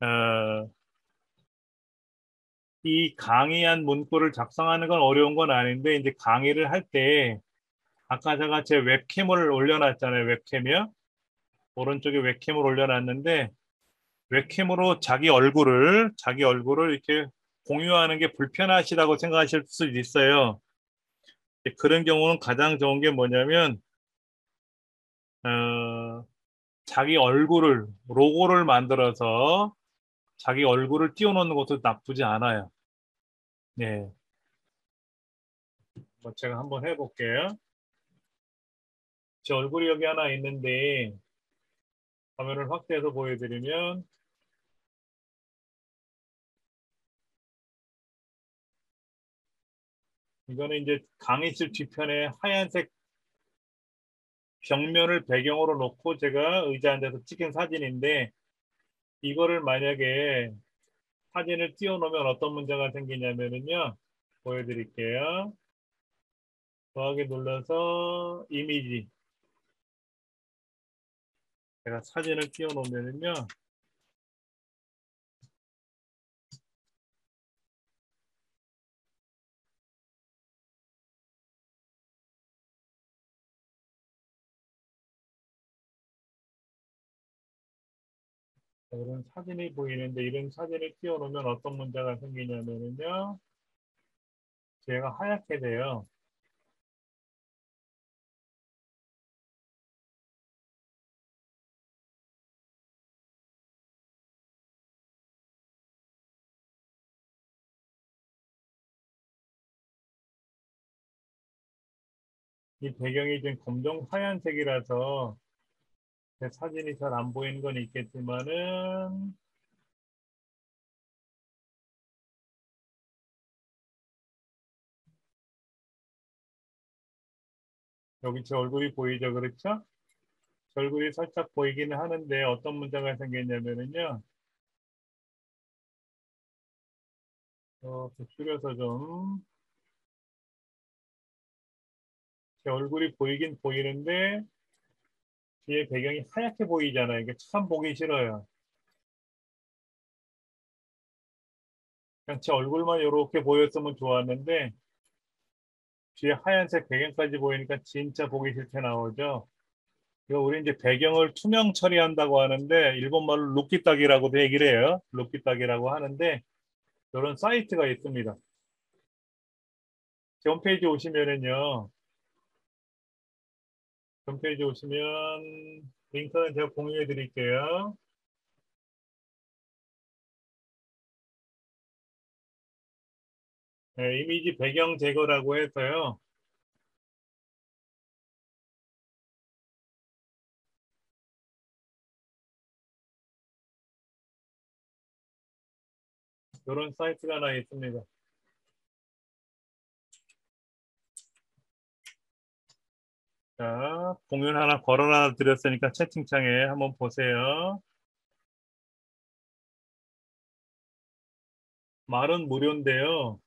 S1: 어, 이 강의한 문구를 작성하는 건 어려운 건 아닌데 이제 강의를 할 때 아까 제가 제 웹캠을 올려놨잖아요. 웹캠이요. 오른쪽에 웹캠을 올려놨는데 웹캠으로 자기 얼굴을 자기 얼굴을 이렇게 공유하는 게 불편하시다고 생각하실 수도 있어요. 그런 경우는 가장 좋은 게 뭐냐면 어, 자기 얼굴을 로고를 만들어서 자기 얼굴을 띄워놓는 것도 나쁘지 않아요. 네, 뭐 제가 한번 해볼게요. 제 얼굴이 여기 하나 있는데 화면을 확대해서 보여드리면 이거는 이제 강의실 뒤편에 하얀색 벽면을 배경으로 놓고 제가 의자 앉아서 찍힌 사진인데 이거를 만약에 사진을 띄워놓으면 어떤 문제가 생기냐면요. 보여드릴게요. 더하기 눌러서 이미지. 제가 사진을 띄워놓으면요. 이런 사진이 보이는데 이런 사진을 띄워놓으면 어떤 문제가 생기냐면요. 제가 하얗게 돼요. 이 배경이 지금 검정 하얀색이라서 제 사진이 잘 안 보이는 건 있겠지만은 여기 제 얼굴이 보이죠, 그렇죠? 제 얼굴이 살짝 보이기는 하는데 어떤 문제가 생겼냐면은요. 어, 줄여서 좀 제 얼굴이 보이긴 보이는데 뒤에 배경이 하얗게 보이잖아요. 이게 참 보기 싫어요. 그냥 제 얼굴만 이렇게 보였으면 좋았는데 뒤에 하얀색 배경까지 보이니까 진짜 보기 싫게 나오죠. 이거 우리 이제 배경을 투명 처리한다고 하는데 일본말로 루키딱이라고도 얘기를 해요. 루키딱이라고 하는데 이런 사이트가 있습니다. 제 홈페이지 오시면은요. 홈페이지 오시면 링크는 제가 공유해 드릴게요. 네, 이미지 배경 제거라고 해서요. 이런 사이트가 하나 있습니다. 자, 공유 하나 걸어놔 드렸으니까 채팅창에 한번 보세요. 말은 무료인데요.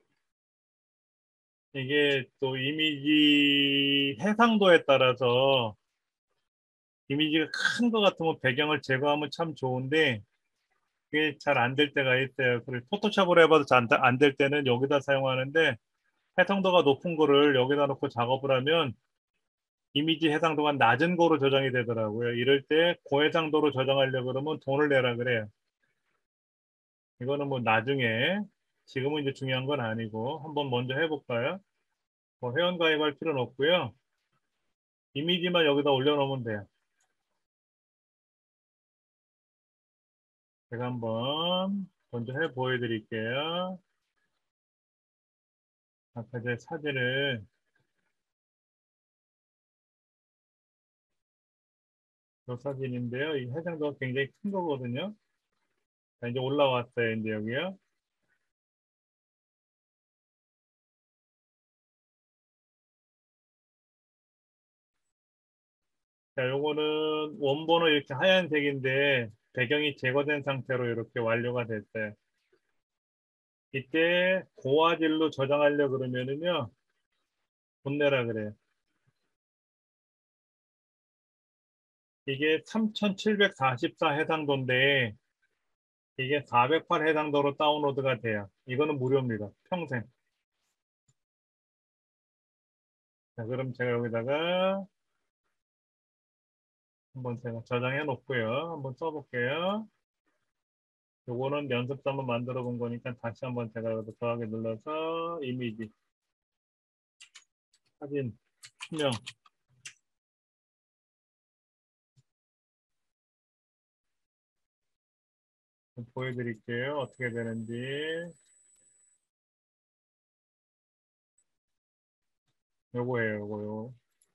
S1: 이게 또 이미지 해상도에 따라서 이미지가 큰 것 같으면 배경을 제거하면 참 좋은데 그게 잘 안 될 때가 있어요. 그리고 포토샵으로 해봐도 잘 안 될 때는 여기다 사용하는데 해상도가 높은 거를 여기다 놓고 작업을 하면 이미지 해상도가 낮은 거로 저장이 되더라고요. 이럴 때 고해상도로 저장하려고 그러면 돈을 내라 그래요. 이거는 뭐 나중에 지금은 이제 중요한 건 아니고 한번 먼저 해볼까요? 뭐 회원 가입할 필요는 없고요. 이미지만 여기다 올려놓으면 돼요. 제가 한번 먼저 해 보여드릴게요. 아까 제 사진을 이 사진인데요. 이 해상도가 굉장히 큰 거거든요. 자, 이제 올라왔어요. 이제 여기요. 자, 요거는 원본은 이렇게 하얀색인데 배경이 제거된 상태로 이렇게 완료가 됐어요. 이때 고화질로 저장하려 그러면은요. 돈 내라 그래요. 이게 삼천칠백사십사 해상도인데 이게 사백팔 해상도로 다운로드가 돼요. 이거는 무료입니다. 평생. 자, 그럼 제가 여기다가 한번 제가 저장해 놓고요. 한번 써볼게요. 요거는 연습도 한번 만들어 본 거니까 다시 한번 제가 여기다 더하기 눌러서 이미지, 사진, 투명. 보여드릴게요. 어떻게 되는지. 요거예요, 요거요.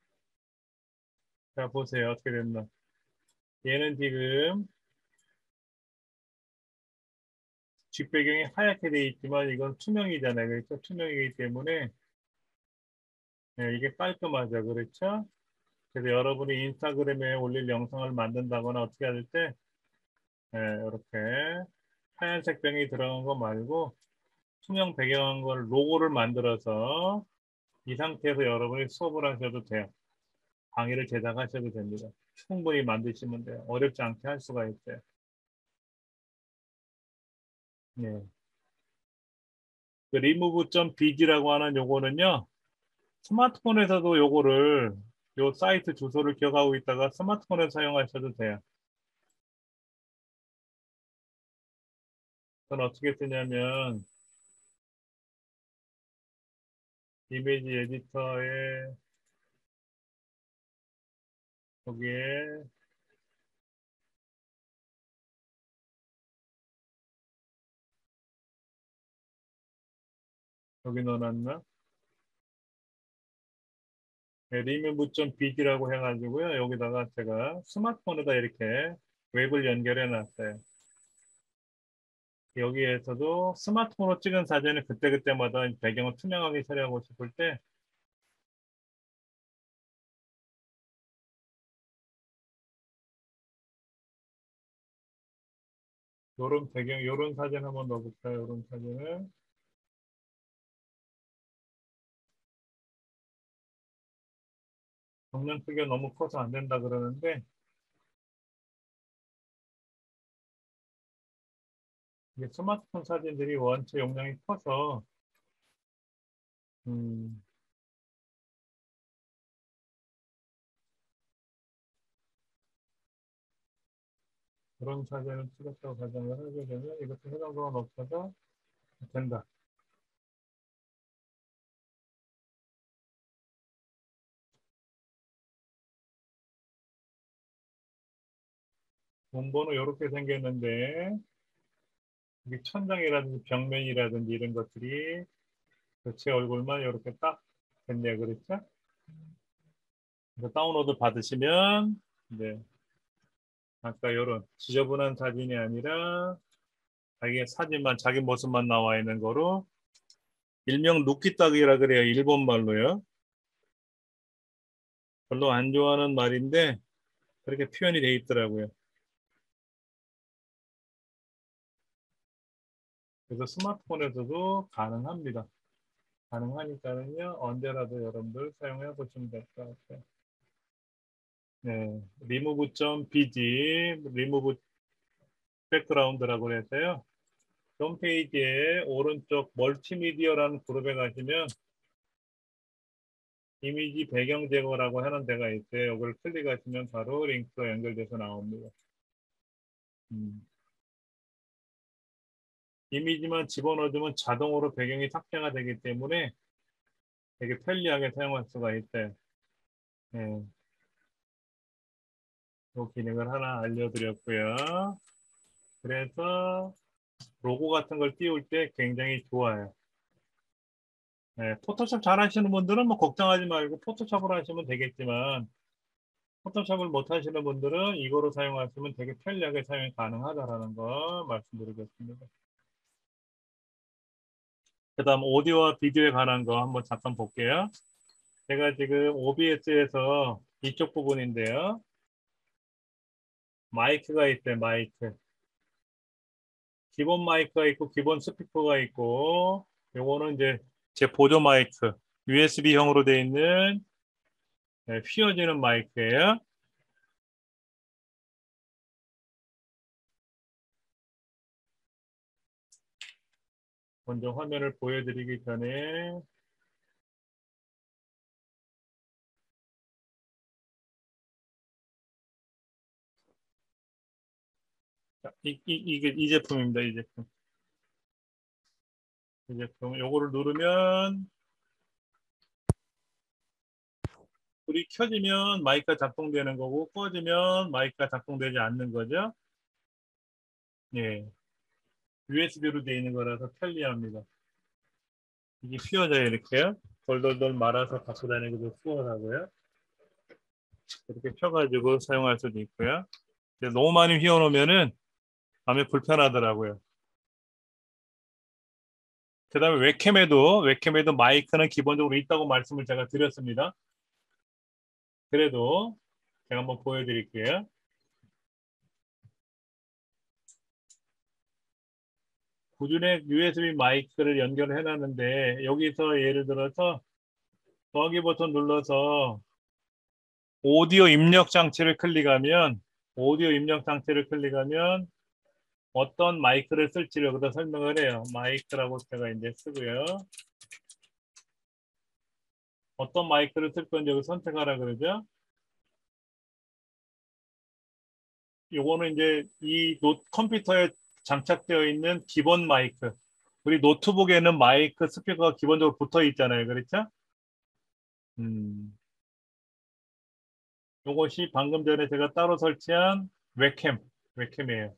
S1: 자, 보세요. 어떻게 됐나. 얘는 지금 뒷배경이 하얗게 돼 있지만 이건 투명이잖아요. 그렇죠? 투명이기 때문에 네, 이게 깔끔하죠. 그렇죠? 그래서 여러분이 인스타그램에 올릴 영상을 만든다거나 어떻게 할 때, 네, 이렇게 하얀색 병이 들어간 거 말고 투명 배경한 걸 로고를 만들어서 이 상태에서 여러분이 수업을 하셔도 돼요. 강의를 제작하셔도 됩니다. 충분히 만드시면 돼요. 어렵지 않게 할 수가 있어요. 네. 그 remove.bg라고 하는 요거는요. 스마트폰에서도 요거를 요 사이트 주소를 기억하고 있다가 스마트폰에서 사용하셔도 돼요. 그건 어떻게 쓰냐면 이미지 에디터에 여기에 여기 넣어놨나? 네, remove.bg라고 해가지고요. 여기다가 제가 스마트폰에다 이렇게 웹을 연결해 놨어요. 여기에서도 스마트폰으로 찍은 사진을 그때그때마다 배경을 투명하게 처리하고 싶을 때 요런 배경, 요런 사진 한번 넣어볼까요? 요런 사진을. 정면 크기가 너무 커서 안 된다 그러는데 이게 스마트폰 사진들이 원체 용량이 커서 음, 그런 사진을 찍었다고 가정을 하게 되면 이것도 해상도가 높아서 된다. 원본은 이렇게 생겼는데 이게 천장이라든지 벽면이라든지 이런 것들이 제 얼굴만 이렇게 딱 됐네요. 그렇죠? 그래서 다운로드 받으시면 이제 아까 이런 지저분한 사진이 아니라 자기 사진만 자기 모습만 나와 있는 거로 일명 루키딱이라 그래요. 일본 말로요. 별로 안 좋아하는 말인데 그렇게 표현이 돼 있더라고요. 그래서 스마트폰에서도 가능합니다. 가능하니까는요. 언제라도 여러분들 사용해 보시면 될 것 같아요. 네, remove.bg, remove background라고 해서요. 홈페이지에 오른쪽 멀티미디어라는 그룹에 가시면 이미지 배경 제거라고 하는 데가 있어요. 이걸 클릭하시면 바로 링크가 연결돼서 나옵니다. 음. 이미지만 집어넣어주면 자동으로 배경이 삭제가 되기 때문에 되게 편리하게 사용할 수가 있어요. 네. 이 기능을 하나 알려드렸고요. 그래서 로고 같은 걸 띄울 때 굉장히 좋아요. 네, 포토샵 잘 하시는 분들은 뭐 걱정하지 말고 포토샵으로 하시면 되겠지만 포토샵을 못 하시는 분들은 이거로 사용하시면 되게 편리하게 사용이 가능하다라는 거 말씀드리겠습니다. 그 다음 오디오와 비디오에 관한 거 한번 잠깐 볼게요. 제가 지금 오비에스에서 이쪽 부분인데요. 마이크가 있대요. 마이크. 기본 마이크가 있고 기본 스피커가 있고 요거는 이제 제 보조 마이크 유에스비형으로 되어 있는 네, 휘어지는 마이크예요. 먼저 화면을 보여드리기 전에 자, 이, 이, 이게 이 제품입니다. 이 제품. 이 제품. 요거를 누르면 불이 켜지면 마이크가 작동되는 거고 꺼지면 마이크가 작동되지 않는 거죠. 예. 유에스비로 되어 있는 거라서 편리합니다. 이게 휘어져요, 이렇게요. 돌돌돌 말아서 갖고 다니기도 수월하고요. 이렇게 펴가지고 사용할 수도 있고요. 너무 많이 휘어놓으면은 밤에 불편하더라고요. 그 다음에 웹캠에도, 웹캠에도 마이크는 기본적으로 있다고 말씀을 제가 드렸습니다. 그래도 제가 한번 보여드릴게요. 구준의 유에스비 마이크를 연결을 해놨는데 여기서 예를 들어서 더하기 버튼 눌러서 오디오 입력 장치를 클릭하면 오디오 입력 장치를 클릭하면 어떤 마이크를 쓸지를 여기다 설명을 해요. 마이크라고 제가 이제 쓰고요. 어떤 마이크를 쓸 건지 여기 선택하라 그러죠. 요거는 이제 이 노, 컴퓨터에 장착되어 있는 기본 마이크. 우리 노트북에는 마이크 스피커가 기본적으로 붙어 있잖아요. 그렇죠? 음, 요것이 방금 전에 제가 따로 설치한 웹캠, 웹캠이에요.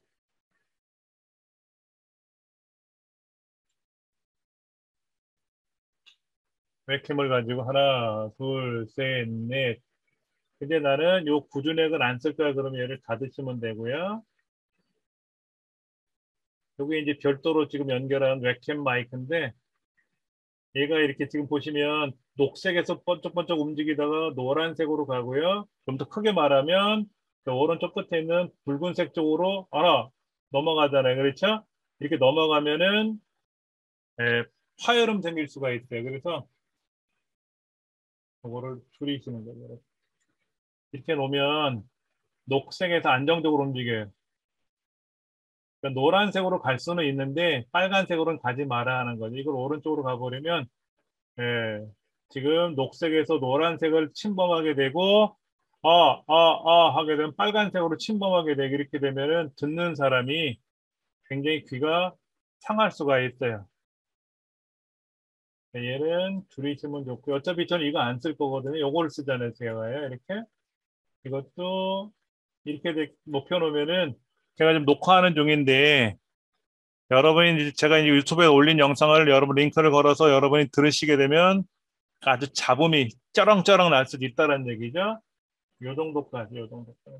S1: 웹캠을 가지고 하나, 둘, 셋, 넷. 이제 나는 요 구준액을 안 쓸 거야. 그러면 얘를 닫으시면 되고요. 여기 이제 별도로 지금 연결한 웹캠 마이크인데 얘가 이렇게 지금 보시면 녹색에서 번쩍번쩍 움직이다가 노란색으로 가고요. 좀 더 크게 말하면 그 오른쪽 끝에 있는 붉은색 쪽으로 알아 넘어가잖아요. 그렇죠? 이렇게 넘어가면은 에, 파열음 생길 수가 있어요. 그래서 그거를 줄이시는 거예요. 이렇게 놓으면 녹색에서 안정적으로 움직여요. 그러니까 노란색으로 갈 수는 있는데 빨간색으로는 가지 마라 하는 거죠. 이걸 오른쪽으로 가버리면 예, 지금 녹색에서 노란색을 침범하게 되고 아, 아, 아 하게 되면 빨간색으로 침범하게 되고 이렇게 되면은 듣는 사람이 굉장히 귀가 상할 수가 있어요. 얘는 줄이시면 좋고요. 어차피 저는 이거 안 쓸 거거든요. 요거를 쓰잖아요. 제가요. 이렇게. 이것도 이렇게 돼- 높여놓으면은 제가 지금 녹화하는 중인데 여러분이 이제 제가 이제 유튜브에 올린 영상을 여러분 링크를 걸어서 여러분이 들으시게 되면 아주 잡음이 쩌렁쩌렁 날 수도 있다는 얘기죠. 요 정도까지, 요 정도까지.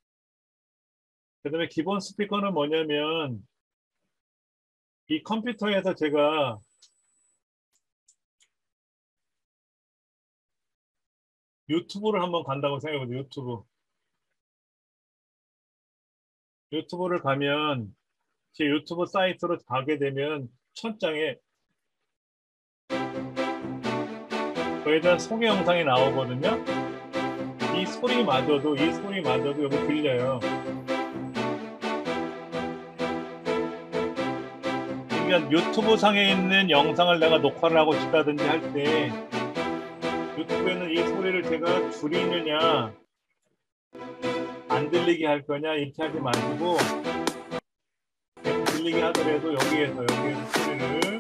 S1: 그다음에 기본 스피커는 뭐냐면 이 컴퓨터에서 제가 유튜브를 한번 간다고 생각해보세요. 유튜브. 유튜브를 가면 제 유튜브 사이트로 가게 되면 첫 장에 그에 대한 소개 영상이 나오거든요. 이 소리마저도 이 소리마저도 여기 들려요. 그러니까 유튜브 상에 있는 영상을 내가 녹화를 하고 싶다든지 할 때 유튜브에는 이 소리를 제가 줄이느냐 안 들리게 할 거냐 이렇게 하지 마시고 들리게 하더라도 여기에서 여기에서 소리를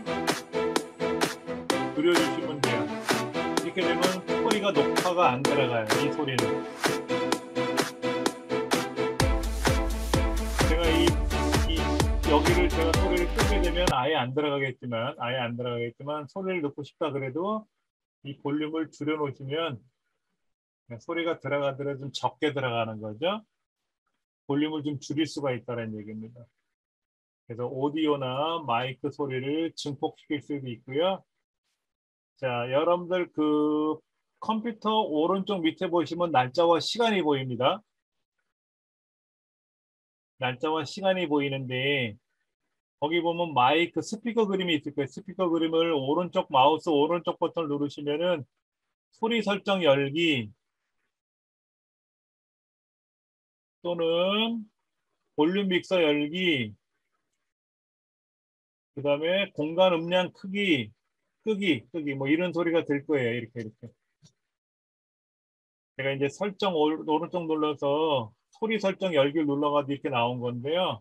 S1: 줄여주시면 돼요. 이렇게 되면 소리가 녹화가 안 들어가요. 이 소리는 제가 이, 이 여기를 제가 소리를 끄게 되면 아예 안 들어가겠지만 아예 안 들어가겠지만 소리를 넣고 싶다 그래도 이 볼륨을 줄여 놓으시면 소리가 들어가더라도 좀 적게 들어가는 거죠. 볼륨을 좀 줄일 수가 있다는 얘기입니다. 그래서 오디오나 마이크 소리를 증폭시킬 수도 있고요. 자, 여러분들 그 컴퓨터 오른쪽 밑에 보시면 날짜와 시간이 보입니다. 날짜와 시간이 보이는데 거기 보면 마이크 스피커 그림이 있을 거예요. 스피커 그림을 오른쪽 마우스 오른쪽 버튼을 누르시면은 소리 설정 열기 또는 볼륨 믹서 열기 그 다음에 공간 음량 크기, 끄기, 끄기, 뭐 이런 소리가 들 거예요. 이렇게, 이렇게. 제가 이제 설정 오- 오른쪽 눌러서 소리 설정 열기를 눌러가지고 이렇게 나온 건데요.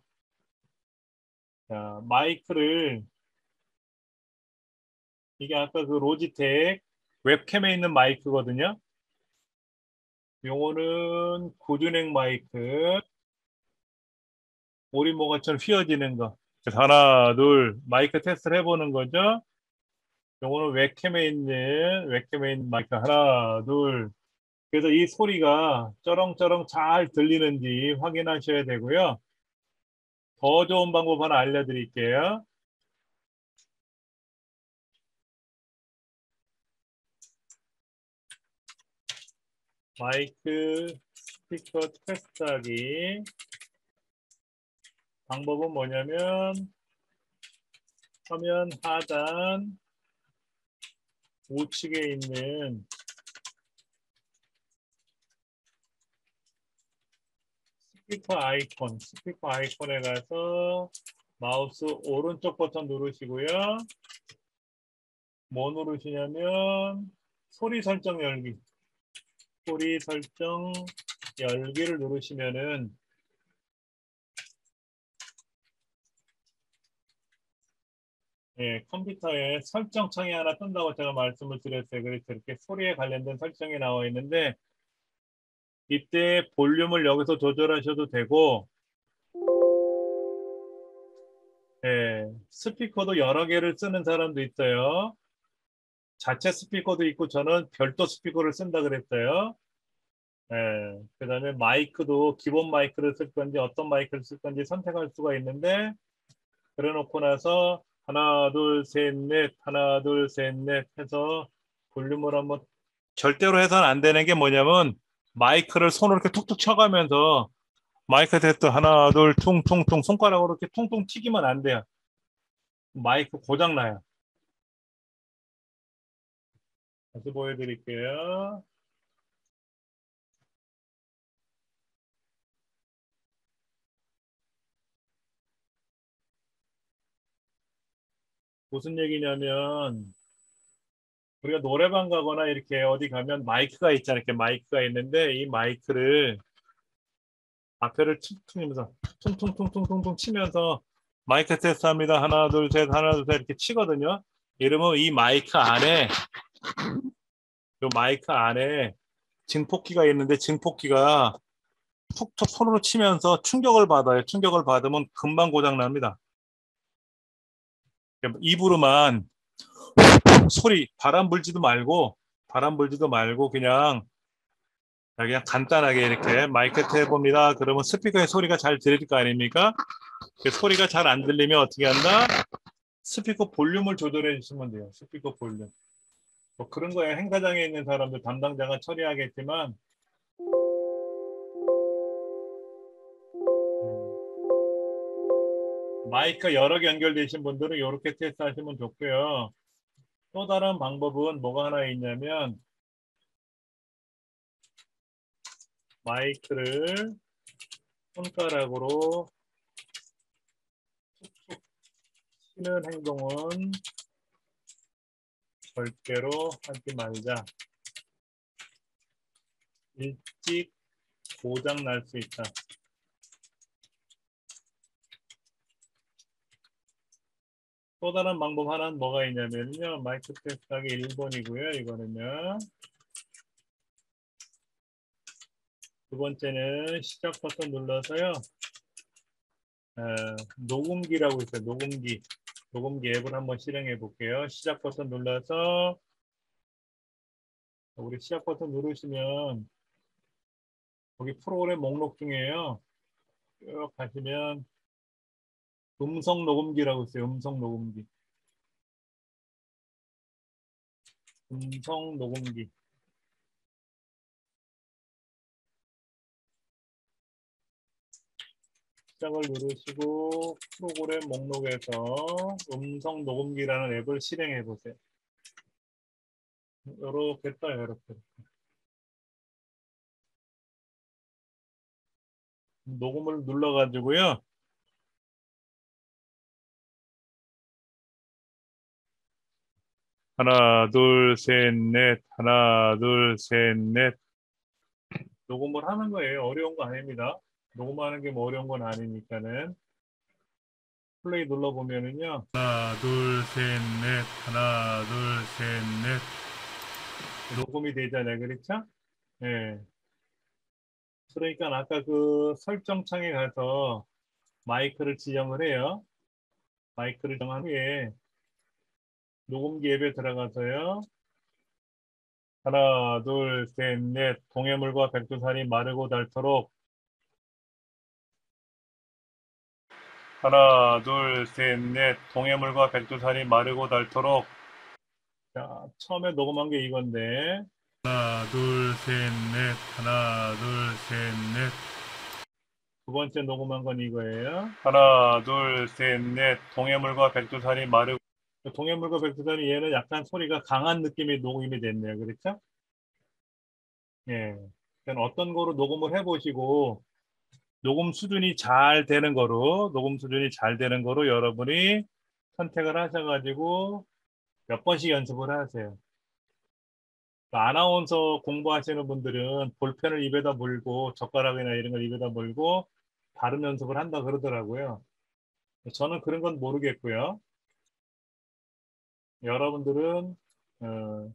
S1: 자, 마이크를, 이게 아까 그 로지텍 웹캠에 있는 마이크거든요. 요거는 고준행 마이크, 오리모가처럼 휘어지는 거. 그래서 하나, 둘, 마이크 테스트를 해보는 거죠. 요거는 웹캠에 있는, 웹캠에 있는 마이크 하나, 둘. 그래서 이 소리가 쩌렁쩌렁 잘 들리는지 확인하셔야 되고요. 더 좋은 방법 하나 알려드릴게요. 마이크 스피커 테스트하기. 방법은 뭐냐면 화면 하단 우측에 있는 스피커 아이콘, 스피커 아이콘에 가서 마우스 오른쪽 버튼 누르시고요. 뭐 누르시냐면 소리 설정 열기. 소리 설정 열기를 누르시면은 예, 컴퓨터에 설정 창이 하나 뜬다고 제가 말씀을 드렸어요. 그래서 이렇게 소리에 관련된 설정이 나와 있는데 이때 볼륨을 여기서 조절하셔도 되고 예, 스피커도 여러 개를 쓰는 사람도 있어요. 자체 스피커도 있고 저는 별도 스피커를 쓴다 그랬어요. 예, 그다음에 마이크도 기본 마이크를 쓸 건지 어떤 마이크를 쓸 건지 선택할 수가 있는데 그래 놓고 나서 하나 둘 셋 넷 하나 둘 셋 넷 해서 볼륨을 한번 절대로 해서는 안 되는 게 뭐냐면 마이크를 손으로 이렇게 툭툭 쳐가면서 마이크 테스트 하나 둘 퉁퉁퉁 손가락으로 이렇게 퉁퉁 튀기면 안 돼요. 마이크 고장 나요. 다시 보여드릴게요. 무슨 얘기냐면 우리가 노래방 가거나 이렇게 어디 가면 마이크가 있잖아요. 이렇게 마이크가 있는데 이 마이크를 앞에를 툭툭이면서 퉁퉁퉁퉁퉁퉁 치면서 마이크 테스트합니다. 하나 둘 셋 하나 둘 셋 이렇게 치거든요. 이러면 이 마이크 안에 이 마이크 안에 증폭기가 있는데 증폭기가 툭툭 손으로 치면서 충격을 받아요. 충격을 받으면 금방 고장 납니다. 입으로만 소리 바람 불지도 말고 바람 불지도 말고 그냥 그냥 간단하게 이렇게 마이크 해봅니다. 그러면 스피커의 소리가 잘 들릴 거 아닙니까? 그 소리가 잘 안 들리면 어떻게 한다? 스피커 볼륨을 조절해 주시면 돼요. 스피커 볼륨. 뭐 그런 거에 행사장에 있는 사람들 담당자가 처리하겠지만 음, 마이크 여러 개 연결되신 분들은 이렇게 테스트 하시면 좋고요. 또 다른 방법은 뭐가 하나 있냐면 마이크를 손가락으로 치는 행동은 절대로 하지 말자. 일찍 고장 날 수 있다. 또 다른 방법 하나는 뭐가 있냐면요. 마이크 테스트하기 일 번이고요. 이거는요. 두 번째는 시작 버튼 눌러서요. 어, 녹음기라고 있어요. 녹음기. 녹음기 앱을 한번 실행해 볼게요. 시작 버튼 눌러서 우리 시작 버튼 누르시면 거기 프로그램 목록 중에요. 쭉 가시면 음성 녹음기라고 있어요. 음성 녹음기. 음성 녹음기. 시작을 누르시고 프로그램 목록에서 음성 녹음기라는 앱을 실행해 보세요. 이렇게 떠요. 이렇게. 녹음을 눌러가지고요. 하나, 둘, 셋, 넷. 하나, 둘, 셋, 넷. 녹음을 하는 거예요. 어려운 거 아닙니다. 녹음하는 게 뭐 어려운 건 아니니까는. 플레이 눌러보면은요. 하나, 둘, 셋, 넷. 하나, 둘, 셋, 넷. 녹음이 되잖아요. 그렇죠? 예. 그러니까 아까 그 설정창에 가서 마이크를 지정을 해요. 마이크를 정한 후에 녹음기 앱에 들어가서요. 하나, 둘, 셋, 넷. 동해물과 백두산이 마르고 닳도록. 하나, 둘, 셋, 넷. 동해물과 백두산이 마르고 닳도록. 자, 처음에 녹음한 게 이건데. 하나, 둘, 셋, 넷. 하나, 둘, 셋, 넷. 두 번째 녹음한 건 이거예요. 하나, 둘, 셋, 넷. 동해물과 백두산이 마르고. 동해물과 백두산이 얘는 약간 소리가 강한 느낌의 녹음이 됐네요. 그렇죠? 예. 그러니까 어떤 거로 녹음을 해보시고 녹음 수준이 잘 되는 거로 녹음 수준이 잘 되는 거로 여러분이 선택을 하셔가지고 몇 번씩 연습을 하세요. 그러니까 아나운서 공부하시는 분들은 볼펜을 입에다 물고 젓가락이나 이런 걸 입에다 물고 발음 연습을 한다 그러더라고요. 저는 그런 건 모르겠고요. 여러분들은 어,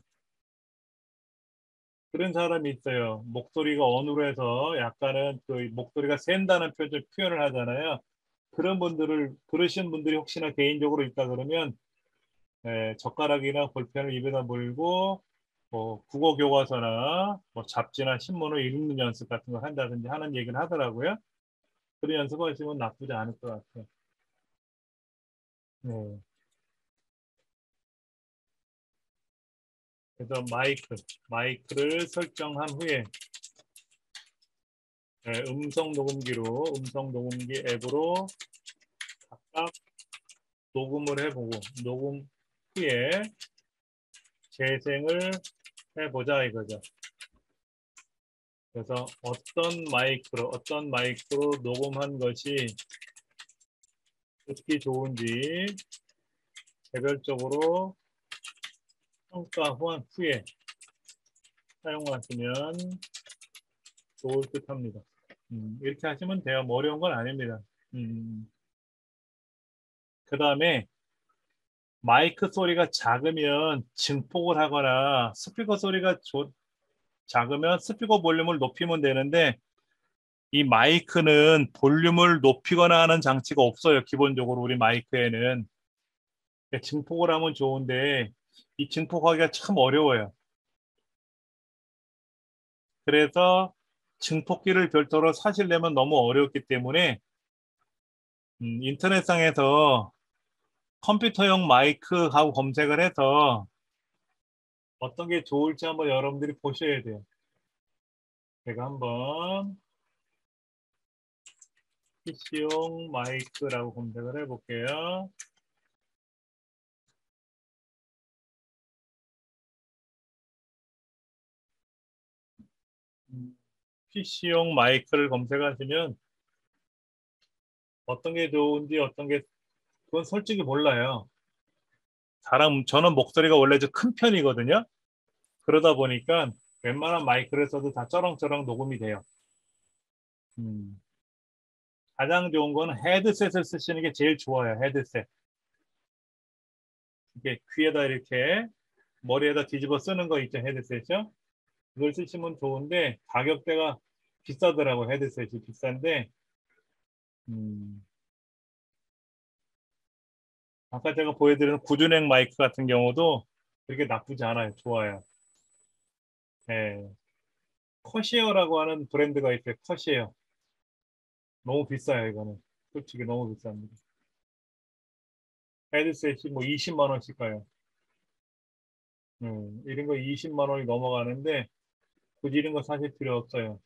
S1: 그런 사람이 있어요. 목소리가 어눌해서 약간은 그 목소리가 샌다는 표현, 표현을 하잖아요. 그런 분들을 들으신 분들이 혹시나 개인적으로 있다 그러면 에, 젓가락이나 볼펜을 입에다 물고 뭐 국어 교과서나 뭐 잡지나 신문을 읽는 연습 같은 걸 한다든지 하는 얘기를 하더라고요. 그런 연습하시면 나쁘지 않을 것 같아요. 네. 그래서 마이크, 마이크를 설정한 후에 네, 음성 녹음기로 음성 녹음기 앱으로 각각 녹음을 해보고 녹음 후에 재생을 해보자 이거죠. 그래서 어떤 마이크로 어떤 마이크로 녹음한 것이 듣기 좋은지 개별적으로 평가 후에 사용하시면 좋을 듯 합니다. 음, 이렇게 하시면 돼요. 뭐 어려운 건 아닙니다. 음, 그 다음에 마이크 소리가 작으면 증폭을 하거나 스피커 소리가 조- 작으면 스피커 볼륨을 높이면 되는데 이 마이크는 볼륨을 높이거나 하는 장치가 없어요. 기본적으로 우리 마이크에는. 증폭을 하면 좋은데 이 증폭하기가 참 어려워요. 그래서 증폭기를 별도로 사시려면 너무 어렵기 때문에 음, 인터넷상에서 컴퓨터용 마이크하고 검색을 해서 어떤 게 좋을지 한번 여러분들이 보셔야 돼요. 제가 한번 피씨용 마이크라고 검색을 해볼게요. 피씨용 마이크를 검색하시면 어떤 게 좋은지 어떤 게 그건 솔직히 몰라요. 사람 저는 목소리가 원래 좀 큰 편이거든요. 그러다 보니까 웬만한 마이크를 써도 다 쩌렁쩌렁 녹음이 돼요. 음, 가장 좋은 건 헤드셋을 쓰시는 게 제일 좋아요. 헤드셋. 이게 귀에다 이렇게 머리에다 뒤집어 쓰는 거 있죠. 헤드셋이요. 그걸 쓰시면 좋은데 가격대가 비싸더라고. 헤드셋이 비싼데 음, 아까 제가 보여드리는 구준행 마이크 같은 경우도 그렇게 나쁘지 않아요. 좋아요. 예. 커시어라고 하는 브랜드가 있어요. 커시어. 너무 비싸요, 이거는. 솔직히 너무 비쌉니다. 헤드셋이 뭐 이십만 원씩 가요. 음, 이런 거 이십만 원이 넘어가는데 굳이 이런 거 사실 필요 없어요.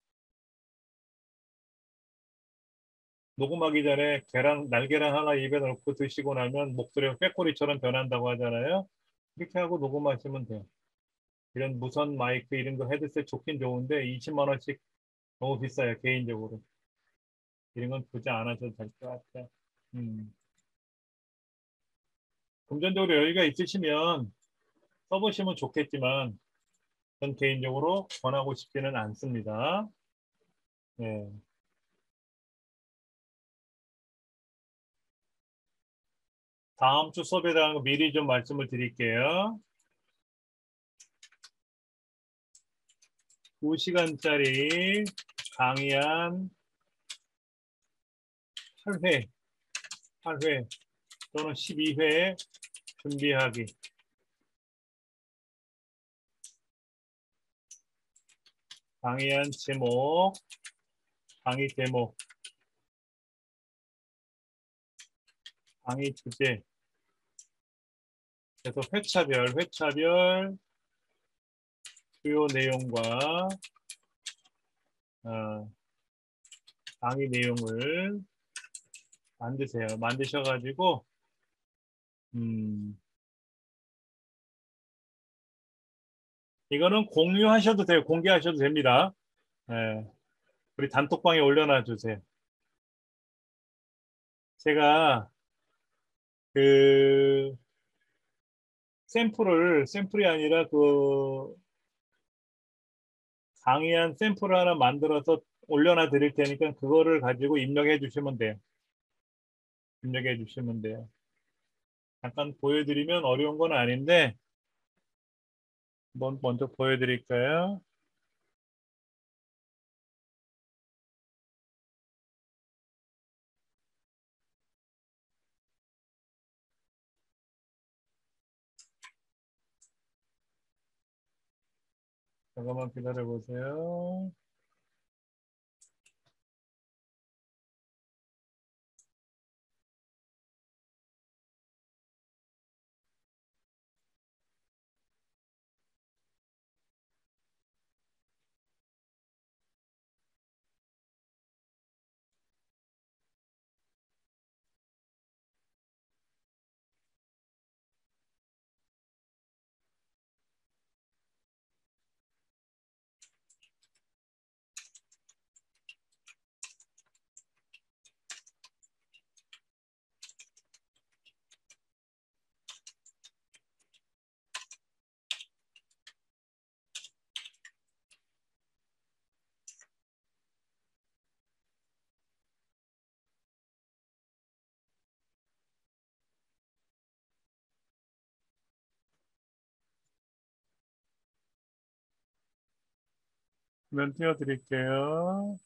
S1: 녹음하기 전에 계란, 날계란 하나 입에 넣고 드시고 나면 목소리가 꾀꼬리처럼 변한다고 하잖아요. 이렇게 하고 녹음하시면 돼요. 이런 무선 마이크 이런 거 헤드셋 좋긴 좋은데 이십만 원씩 너무 비싸요, 개인적으로. 이런 건 굳이 안 하셔도 될 것 같아요. 음. 금전적으로 여유가 있으시면 써보시면 좋겠지만 전 개인적으로 권하고 싶지는 않습니다. 예. 다음 주 수업에 대한 거 미리 좀 말씀을 드릴게요. 두 시간짜리 강의한 팔 회, 팔 회 또는 십이 회 준비하기. 강의한 제목, 강의 제목, 강의 주제. 그래서 회차별, 회차별 주요 내용과 어, 강의 내용을 만드세요. 만드셔가지고 음, 이거는 공유하셔도 돼요. 공개하셔도 됩니다. 예, 우리 단톡방에 올려놔 주세요. 제가 그 샘플을 샘플이 아니라 그 강의한 샘플을 하나 만들어서 올려놔 드릴 테니까 그거를 가지고 입력해 주시면 돼요. 입력해 주시면 돼요. 잠깐 보여드리면 어려운 건 아닌데 먼- 먼저 보여드릴까요? 잠깐만 기다려 보세요. 그러면 띄워드릴게요.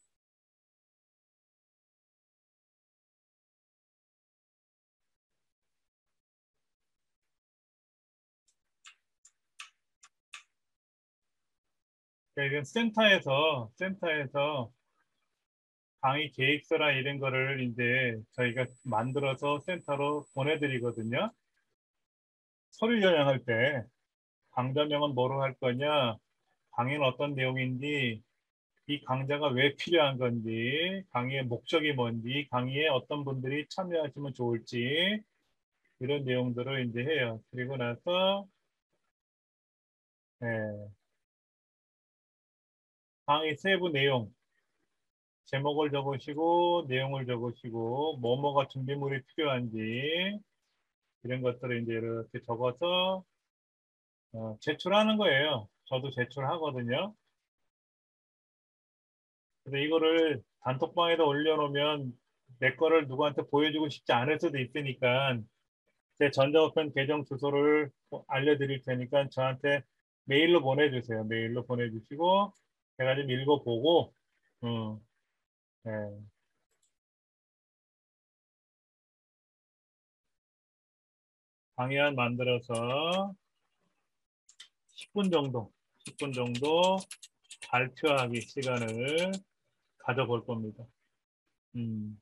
S1: 그러니까 이건 센터에서 센터에서 강의 계획서나 이런 거를 이제 저희가 만들어서 센터로 보내드리거든요. 서류 전형할 때 강좌명은 뭐로 할 거냐, 강의는 어떤 내용인지, 이 강좌가 왜 필요한 건지, 강의의 목적이 뭔지, 강의에 어떤 분들이 참여하시면 좋을지 이런 내용들을 이제 해요. 그리고 나서 예, 강의 세부 내용, 제목을 적으시고 내용을 적으시고 뭐뭐가 준비물이 필요한지 이런 것들을 이제 이렇게 적어서 어, 제출하는 거예요. 저도 제출하거든요. 근데 이거를 단톡방에다 올려놓으면 내 거를 누구한테 보여주고 싶지 않을 수도 있으니까 제 전자우편 계정 주소를 알려드릴 테니까 저한테 메일로 보내주세요. 메일로 보내주시고 제가 좀 읽어보고 음, 네. 강의안 만들어서 십 분 정도 십 분 정도 발표하기 시간을 가져볼 겁니다. 음.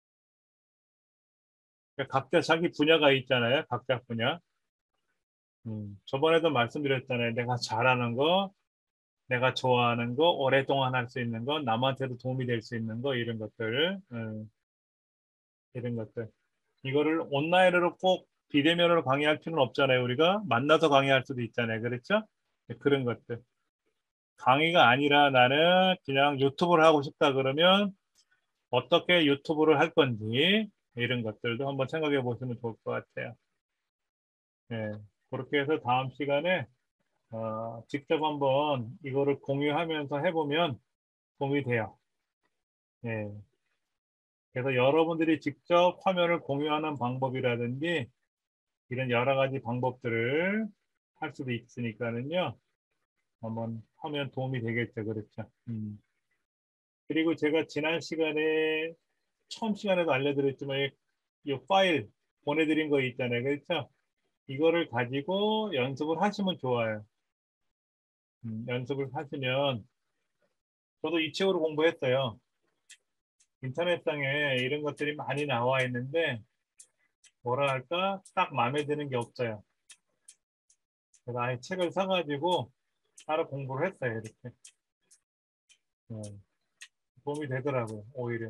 S1: 그러니까 각자 자기 분야가 있잖아요. 각자 분야. 음. 저번에도 말씀드렸잖아요. 내가 잘하는 거, 내가 좋아하는 거, 오랫동안 할 수 있는 거, 남한테도 도움이 될 수 있는 거, 이런 것들, 음, 이런 것들. 이거를 온라인으로 꼭 비대면으로 강의할 필요는 없잖아요. 우리가 만나서 강의할 수도 있잖아요. 그렇죠? 네, 그런 것들. 강의가 아니라 나는 그냥 유튜브를 하고 싶다 그러면 어떻게 유튜브를 할 건지 이런 것들도 한번 생각해 보시면 좋을 것 같아요. 예. 그렇게 해서 다음 시간에 어, 직접 한번 이거를 공유하면서 해보면 도움이 돼요. 예. 그래서 여러분들이 직접 화면을 공유하는 방법이라든지 이런 여러 가지 방법들을 할 수도 있으니까는요. 한번 하면 도움이 되겠죠. 그렇죠. 음. 그리고 제가 지난 시간에 처음 시간에도 알려드렸지만 이, 이 파일 보내드린 거 있잖아요. 그렇죠? 이거를 가지고 연습을 하시면 좋아요. 음, 연습을 하시면 저도 이 책으로 공부했어요. 인터넷상에 이런 것들이 많이 나와 있는데 뭐라 할까 딱 마음에 드는 게 없어요. 그래서 아예 책을 사가지고 따로 공부를 했어요. 이렇게. 네, 도움이 되더라고요. 오히려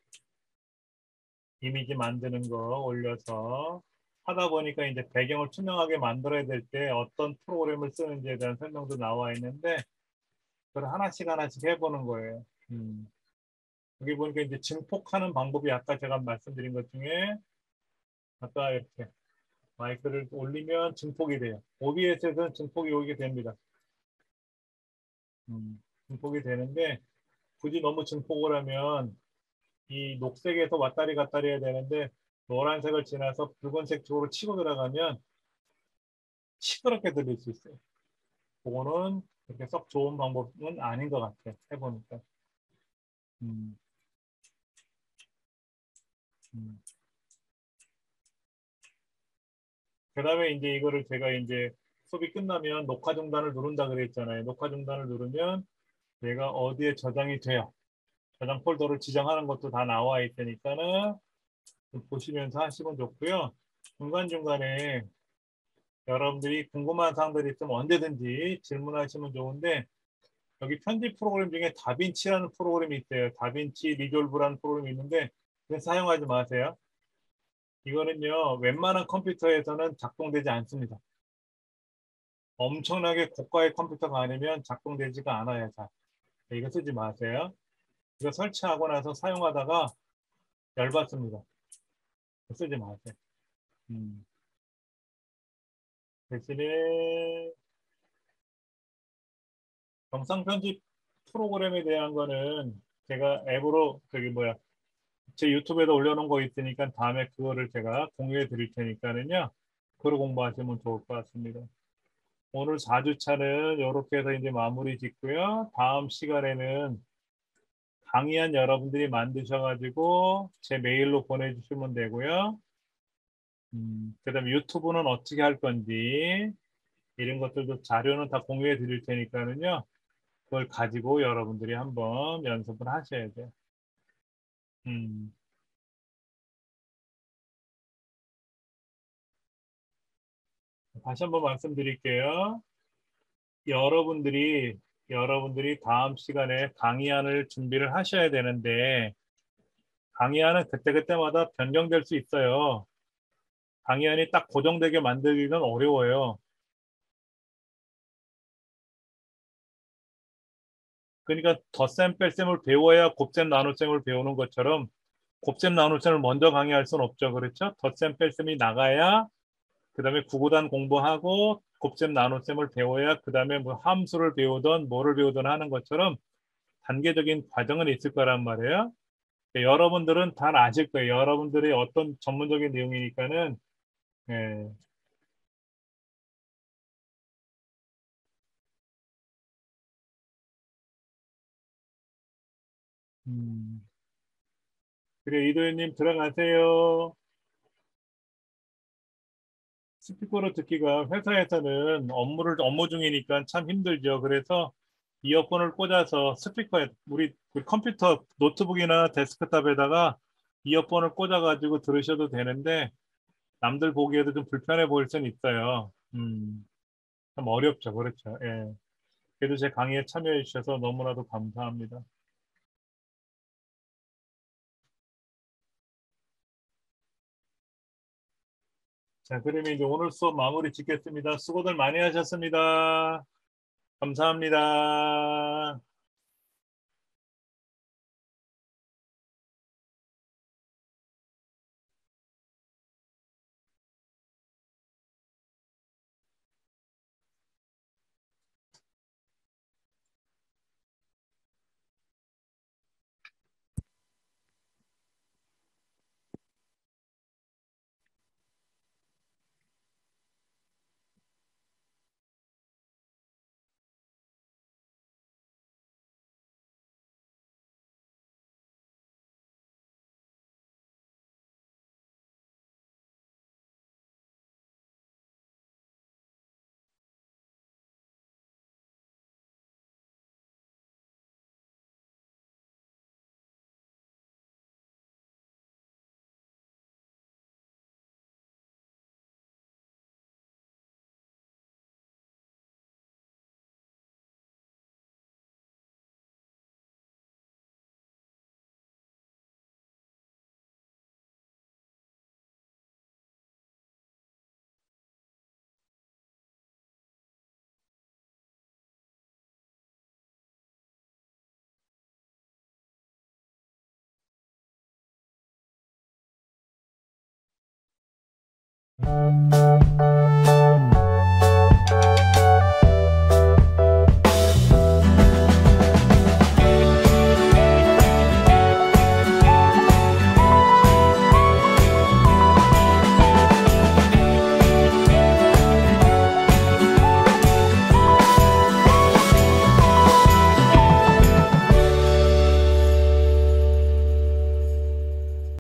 S1: 이미지 만드는 거 올려서 하다 보니까 이제 배경을 투명하게 만들어야 될 때 어떤 프로그램을 쓰는지에 대한 설명도 나와 있는데 그걸 하나씩 하나씩 해보는 거예요. 음. 여기 보니까 이제 증폭하는 방법이 아까 제가 말씀드린 것 중에 아까 이렇게 마이크를 올리면 증폭이 돼요. 오비에스에서는 증폭이 오게 됩니다. 음, 증폭이 되는데 굳이 너무 증폭을 하면 이 녹색에서 왔다리 갔다리 해야 되는데 노란색을 지나서 붉은색 쪽으로 치고 들어가면 시끄럽게 들릴 수 있어요. 그거는 그렇게 썩 좋은 방법은 아닌 것 같아요. 해보니까. 음, 음. 그 다음에 이제 이거를 제가 이제 수업이 끝나면 녹화 중단을 누른다 그랬잖아요. 녹화 중단을 누르면 내가 어디에 저장이 돼요. 저장 폴더를 지정하는 것도 다 나와 있으니까는 보시면서 하시면 좋고요. 중간중간에 여러분들이 궁금한 사항들이 있으면 언제든지 질문하시면 좋은데 여기 편집 프로그램 중에 다빈치라는 프로그램이 있어요. 다빈치 리졸브라는 프로그램이 있는데 그건 사용하지 마세요. 이거는요. 웬만한 컴퓨터에서는 작동되지 않습니다. 엄청나게 고가의 컴퓨터가 아니면 작동되지가 않아요. 잘. 이거 쓰지 마세요. 이거 설치하고 나서 사용하다가 열받습니다. 쓰지 마세요. 음. 대신에 영상 편집 프로그램에 대한 거는 제가 앱으로 저기 뭐야 제 유튜브에다 올려놓은 거 있으니까 다음에 그거를 제가 공유해 드릴 테니까는요. 그걸 공부하시면 좋을 것 같습니다. 오늘 사 주차는 이렇게 해서 이제 마무리 짓고요. 다음 시간에는 강의한 여러분들이 만드셔가지고 제 메일로 보내주시면 되고요. 음, 그다음에 유튜브는 어떻게 할 건지 이런 것들도 자료는 다 공유해 드릴 테니까는요. 그걸 가지고 여러분들이 한번 연습을 하셔야 돼요. 음, 다시 한번 말씀드릴게요. 여러분들이 여러분들이 다음 시간에 강의안을 준비를 하셔야 되는데 강의안은 그때그때마다 변경될 수 있어요. 강의안이 딱 고정되게 만들기는 어려워요. 그러니까 덧셈 뺄셈을 배워야 곱셈 나눗셈을 배우는 것처럼 곱셈 나눗셈을 먼저 강의할 수는 없죠. 그렇죠? 덧셈 뺄셈이 나가야 그다음에 구구단 공부하고 곱셈 나눗셈을 배워야 그다음에 뭐 함수를 배우던 뭐를 배우던 하는 것처럼 단계적인 과정은 있을 거란 말이에요. 여러분들은 다 아실 거예요. 여러분들이 어떤 전문적인 내용이니까는 예, 음, 그래 이도현님 들어가세요. 스피커로 듣기가 회사에서는 업무를 업무 중이니까 참 힘들죠. 그래서 이어폰을 꽂아서 스피커에 우리 그 컴퓨터 노트북이나 데스크탑에다가 이어폰을 꽂아가지고 들으셔도 되는데 남들 보기에도 좀 불편해 보일 수는 있어요. 음, 참 어렵죠. 그렇죠. 예. 그래도 제 강의에 참여해 주셔서 너무나도 감사합니다. 자, 그러면 이제 오늘 수업 마무리 짓겠습니다. 수고들 많이 하셨습니다. 감사합니다. 네.